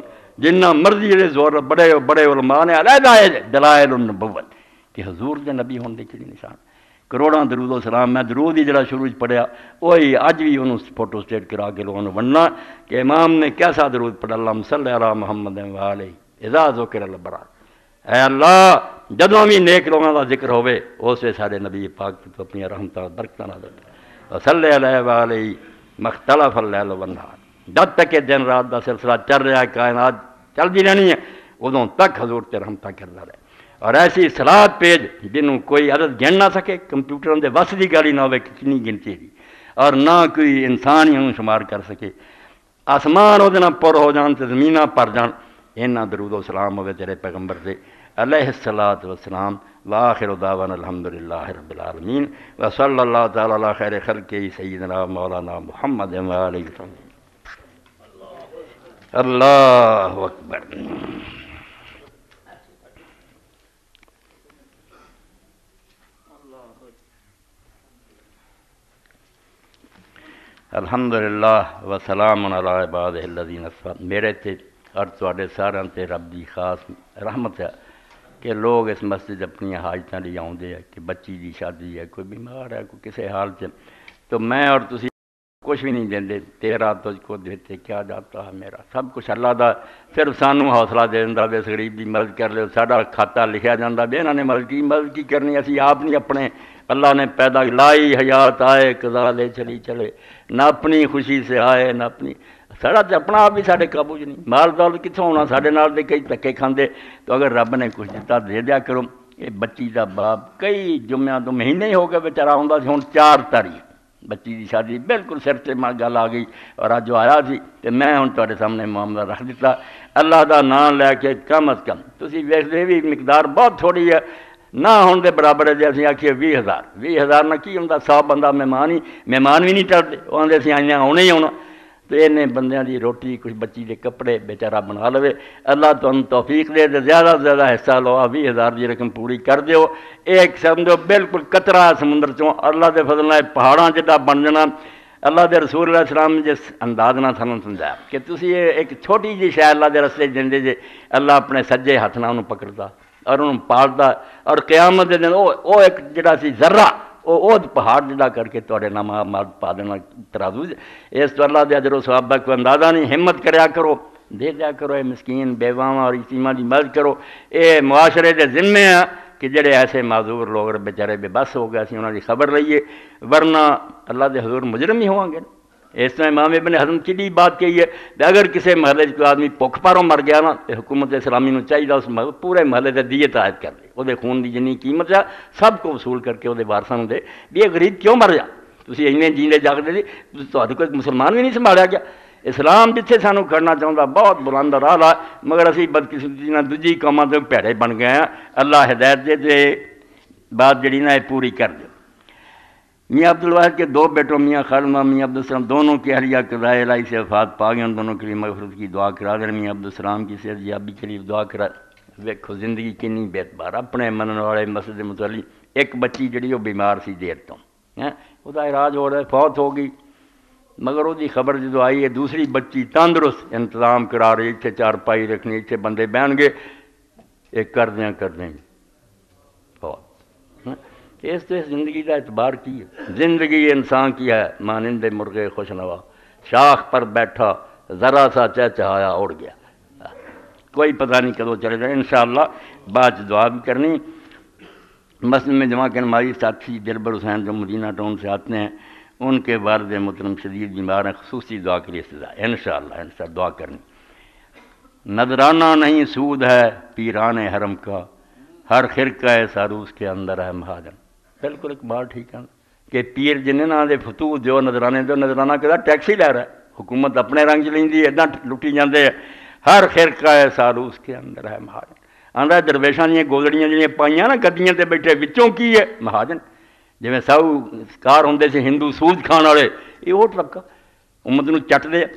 جنہ مرضی دے زور بڑے بڑے علماء نے علیحدہ دلائل النبوت کہ حضور دے نبی ہونے کے نشان، کروڑاں درود و سلام، میں درود ہی جڑا شروع پڑھیا وہی اج بھی انہوں فوٹو سٹیٹ کرا کے لوگوں نے وننا کہ امام نے کیسا درود پڑھا، اللہم صلی علی محمد وآلہ اذا ذکر الابرار، اے اللہ جدوں بھی نیک لوگوں کا ذکر ہوئے اس سے سارے نبی پاک تو اپنی رحمتاں برکتاں نازل کر، صلی علیہ وآلہ مختلف اللیل والنہار، جب تک کہ دن رات کا سلسلہ چل رہا ہے، کائنات چلتی رہنی ہے، ادوں تک حضور تے رحمتاں کردا رہے، اور ایسی صلات پیج جنہوں کوئی عدد گن نہ سکے، کمپیوٹراں دے وس دی گالی نہ ہوئے کتنی گنتی دی، اور نہ کوئی انسان ہی انہوں شمار کر سکے، آسمان وہ دن پر ہو جان تے زمیناں پر جان، اینا درود و سلام ہوئے تیرے پیغمبر سے علیہ الصلاۃ والسلام، وآخر دعوانا الحمدللہ رب العالمین، وصلی اللہ تعالی علی خیر خلقہ سیدنا مولانا محمد وآلہ وسلم۔ اللہ اکبر۔ الحمدللہ وسلام علی عبادہ الذین اصطفیٰ۔ میرے تے اور تواڈے سارے تے رب دی خاص رحمت ہے کہ لوگ اس مسجد اپنی حاجتاں لئی آؤندے ہیں، کہ بچی دی شادی ہے، کوئی بیمار ہے، کوئی کسی حال سے، تو میں اور تسی کچھ بھی نہیں دیندے، تیرا تجھ کو دیتے کیا جاتا ہے میرا، سب کچھ اللہ دا، صرف سانوں حوصلہ دے دیندا بھی اس غریب دی مدد کر لے، ساڈا کھاتا لکھیا جاندا بھی انہاں نے مدد کی کرنی، اسی آپ نہیں اپنے اللہ نے پیدا لائی حیات آئے قضا لے چلی چلے، نہ اپنی خوشی سے آئے نہ اپنی، ساڈا تے اپنا آپ بھی ساڈے قابو نہیں، مال دولت کتوں ہونا ساڈے نال دے کئی دھکے کھاندے، تو اگر رب نے کچھ دیتا دے دیا کرو۔ یہ بچی دا باپ کئی جمعیاں تو مہینے ہی ہو گئے بیچارہ ہوندا سی، ہن 4 تاریخ بچی دی شادی بالکل سر تے گل آ گئی، اور اج جو آیا سی تے میں ہن تواڈے سامنے معاملہ رکھ دیتا، اللہ دا نام لے کے کم از کم تسی ویکھدے بھی مقدار بہت تھوڑی ہے، نہ ہون دے برابر ہے جے اسی آکھیے 20,000 نہ کی ہوندا، 100 بندہ مہمان بھی نہیں ٹرتے، وہ آندے سی آئیاں آنے ہی ہونا، تو انہیں بندیاں دی روٹی کچھ بچی دے کپڑے بیچارہ بنا لوے، اللہ تمہیں توفیق دے زیادہ سے زیادہ حصہ لو، 20,000 دی رقم پوری کر دیو، ایک سمجھو بالکل قطرہ سمندر چوں اللہ دے فضل نال پہاڑاں جدا بن جانا، اللہ دے رسول علیہ السلام نے جس انداز نہ سانوں سمجھایا کہ تسی ایک چھوٹی جی شے اللہ دے رستے جندے جے اللہ اپنے سجے ہاتھ نال انہوں پکڑدا اور انہوں پالدا اور قیامت دے دن او ایک جڑا سی ذرہ او پہاڑ جڑا کر کے تواڈے نام مال پا دینا ترازو اس تو اللہ دے اجر و ثواب دا کوئی اندازہ نہیں ہمت کریا کرو دے دیا کرو اے مسکین بیواواں اور یتیماں دی مدد کرو اے معاشرے دے ذمے ہیں کہ جڑے ایسے معذور لوگ بیچارے بے بس ہو گئے اسی انہاں دی خبر لئیے ورنہ اللہ دے حضور مجرم ہی ہوں گے اس طرح امام ابن حزم کی بات کہی ہے کہ اگر کسی محلے کوئی آدمی بھوک پاروں مر گیا نا تو حکومت اسلامی نو چاہیے اس پورے محلے سے دیت عائد کر دے وہ خون کی جنی قیمت ہے سب کو وصول کر کے وہ وارثاں دے بھی یہ غریب کیوں مر جا تسی اینے جیندے جاگدے جی تہاڈے کوئی مسلمان بھی نہیں سنبھالیا گیا اسلام جتھے سانو کھڑنا چاہتا بہت بلند راہ لا مگر اسی بدقسمتی نال دوجی قوماں تے پیڑے بن گئے ہیں اللہ ہدایت دے تے بات جڑی نا پوری کر دے میاں عبدالواحد کے دو بیٹوں میاں خالمہ میاں عبدالسلام دونوں کی اہلیہ قضائے الہی سے وفات پا گئے ان دونوں کے لیے مغفرت کی دعا کرا دیں میاں عبدالسلام کی صحت یابی کے لیے دعا کرا ویکھو زندگی کنی بے اعتبار اپنے منن والے مسجد متعلق ایک بچی جڑی وہ بیمار سی دیر تو وہ علاج ہو رہا ہے فوت ہو گئی مگر وہ خبر جدو آئی ہے دوسری بچی تندرست انتظام کرا رہی اتنے چارپائی رکھنی اتنے بندے بہن گے ایک کر دیں فوت اس سے زندگی کا اعتبار کی ہے زندگی انسان کی ہے مانند مرغے خوش نوا شاخ پر بیٹھا ذرا سا چہچہایا اڑ گیا کوئی پتہ نہیں کدو چلے گا انشاءاللہ بعد دعا بھی کرنی مسجد میں جمع کے ہماری ساتھی دلبر حسین جو مدینہ ٹاؤن سے آتے ہیں ان کے والد محترم شدید بیمار ہیں خصوصی دعا کے لیے استدعا انشاءاللہ دعا کرنی نذرانہ نہیں سود ہے پیران حرم کا ہر خرقہ ساروس کے اندر ہے مہاجن بالکل ایک بات ٹھیک ہے کہ پیر جنہیں نہ دے فتوح جو نظرانے دو نظرانہ کہتا ٹیکسی لے رہا ہے حکومت اپنے رنگ چ لیندی ہے ادھر لٹی جاندے ہیں ہر خرقہ ساروس کے اندر ہے مہاجن آندا درویشاں دیاں گولڑیاں جڑیاں پائیاں نا گدیاں تے بیٹھے وچوں کی ہے مہاجن جویں ساہوکار ہوندے سے ہندو سود کھان والے یہ وہ طبقہ امت نو چٹ دے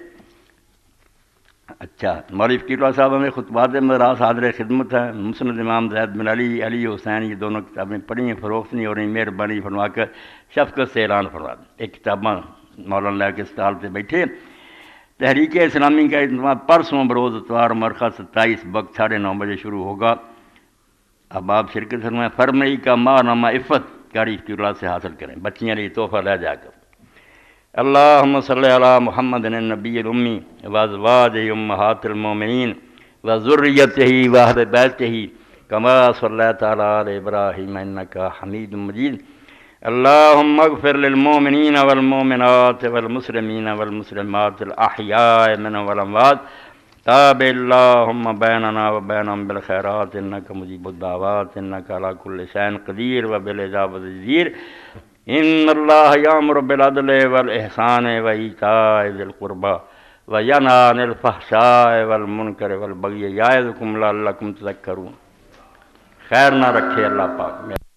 اچھا مولوی فقیر اللہ صاحب ہمیں خطبات مدراس حاضر خدمت ہیں مسند امام زید بن علی علی حسین یہ دونوں کتابیں پڑھی ہیں فروخت نہیں ہو رہی مہربانی فرما کر شفقت سے اعلان فرما دیں ایک کتاباں مولانا لے کے اسٹال پہ بیٹھے تحریک اسلامی کا اجتماع پرسوں بروز اتوار مرخہ 27 وقت 9:30 بجے شروع ہوگا اب آپ شرکت فرمائیں فرمئی کا ماہنامہ عفت قاری فقیر اللہ سے حاصل کریں بچیاں لیے تحفہ لے جا کر اللہم صلی علی محمد النبی الامی وازواجہ امہات المومنین وذریتہ واہل بیتہ کما صلیت علی ابراہیم انکا حمید مجید اللہم اغفر للمومنین والمومنات والمسلمین والمسلمات الاحیاء منهم والاموات تاب اللہم بیننا وبینہم بالخیرات انکا مجیب الدعوات انکا علی کل شیء قدیر وبالاجابۃ جدیر ان اللہ یامر بالعدل والاحسان وایتاء ذی القربى وینہی عن الفحشاء والمنکر والبغی یعظکم لعلکم تذکرون خیر نہ رکھے اللہ پاک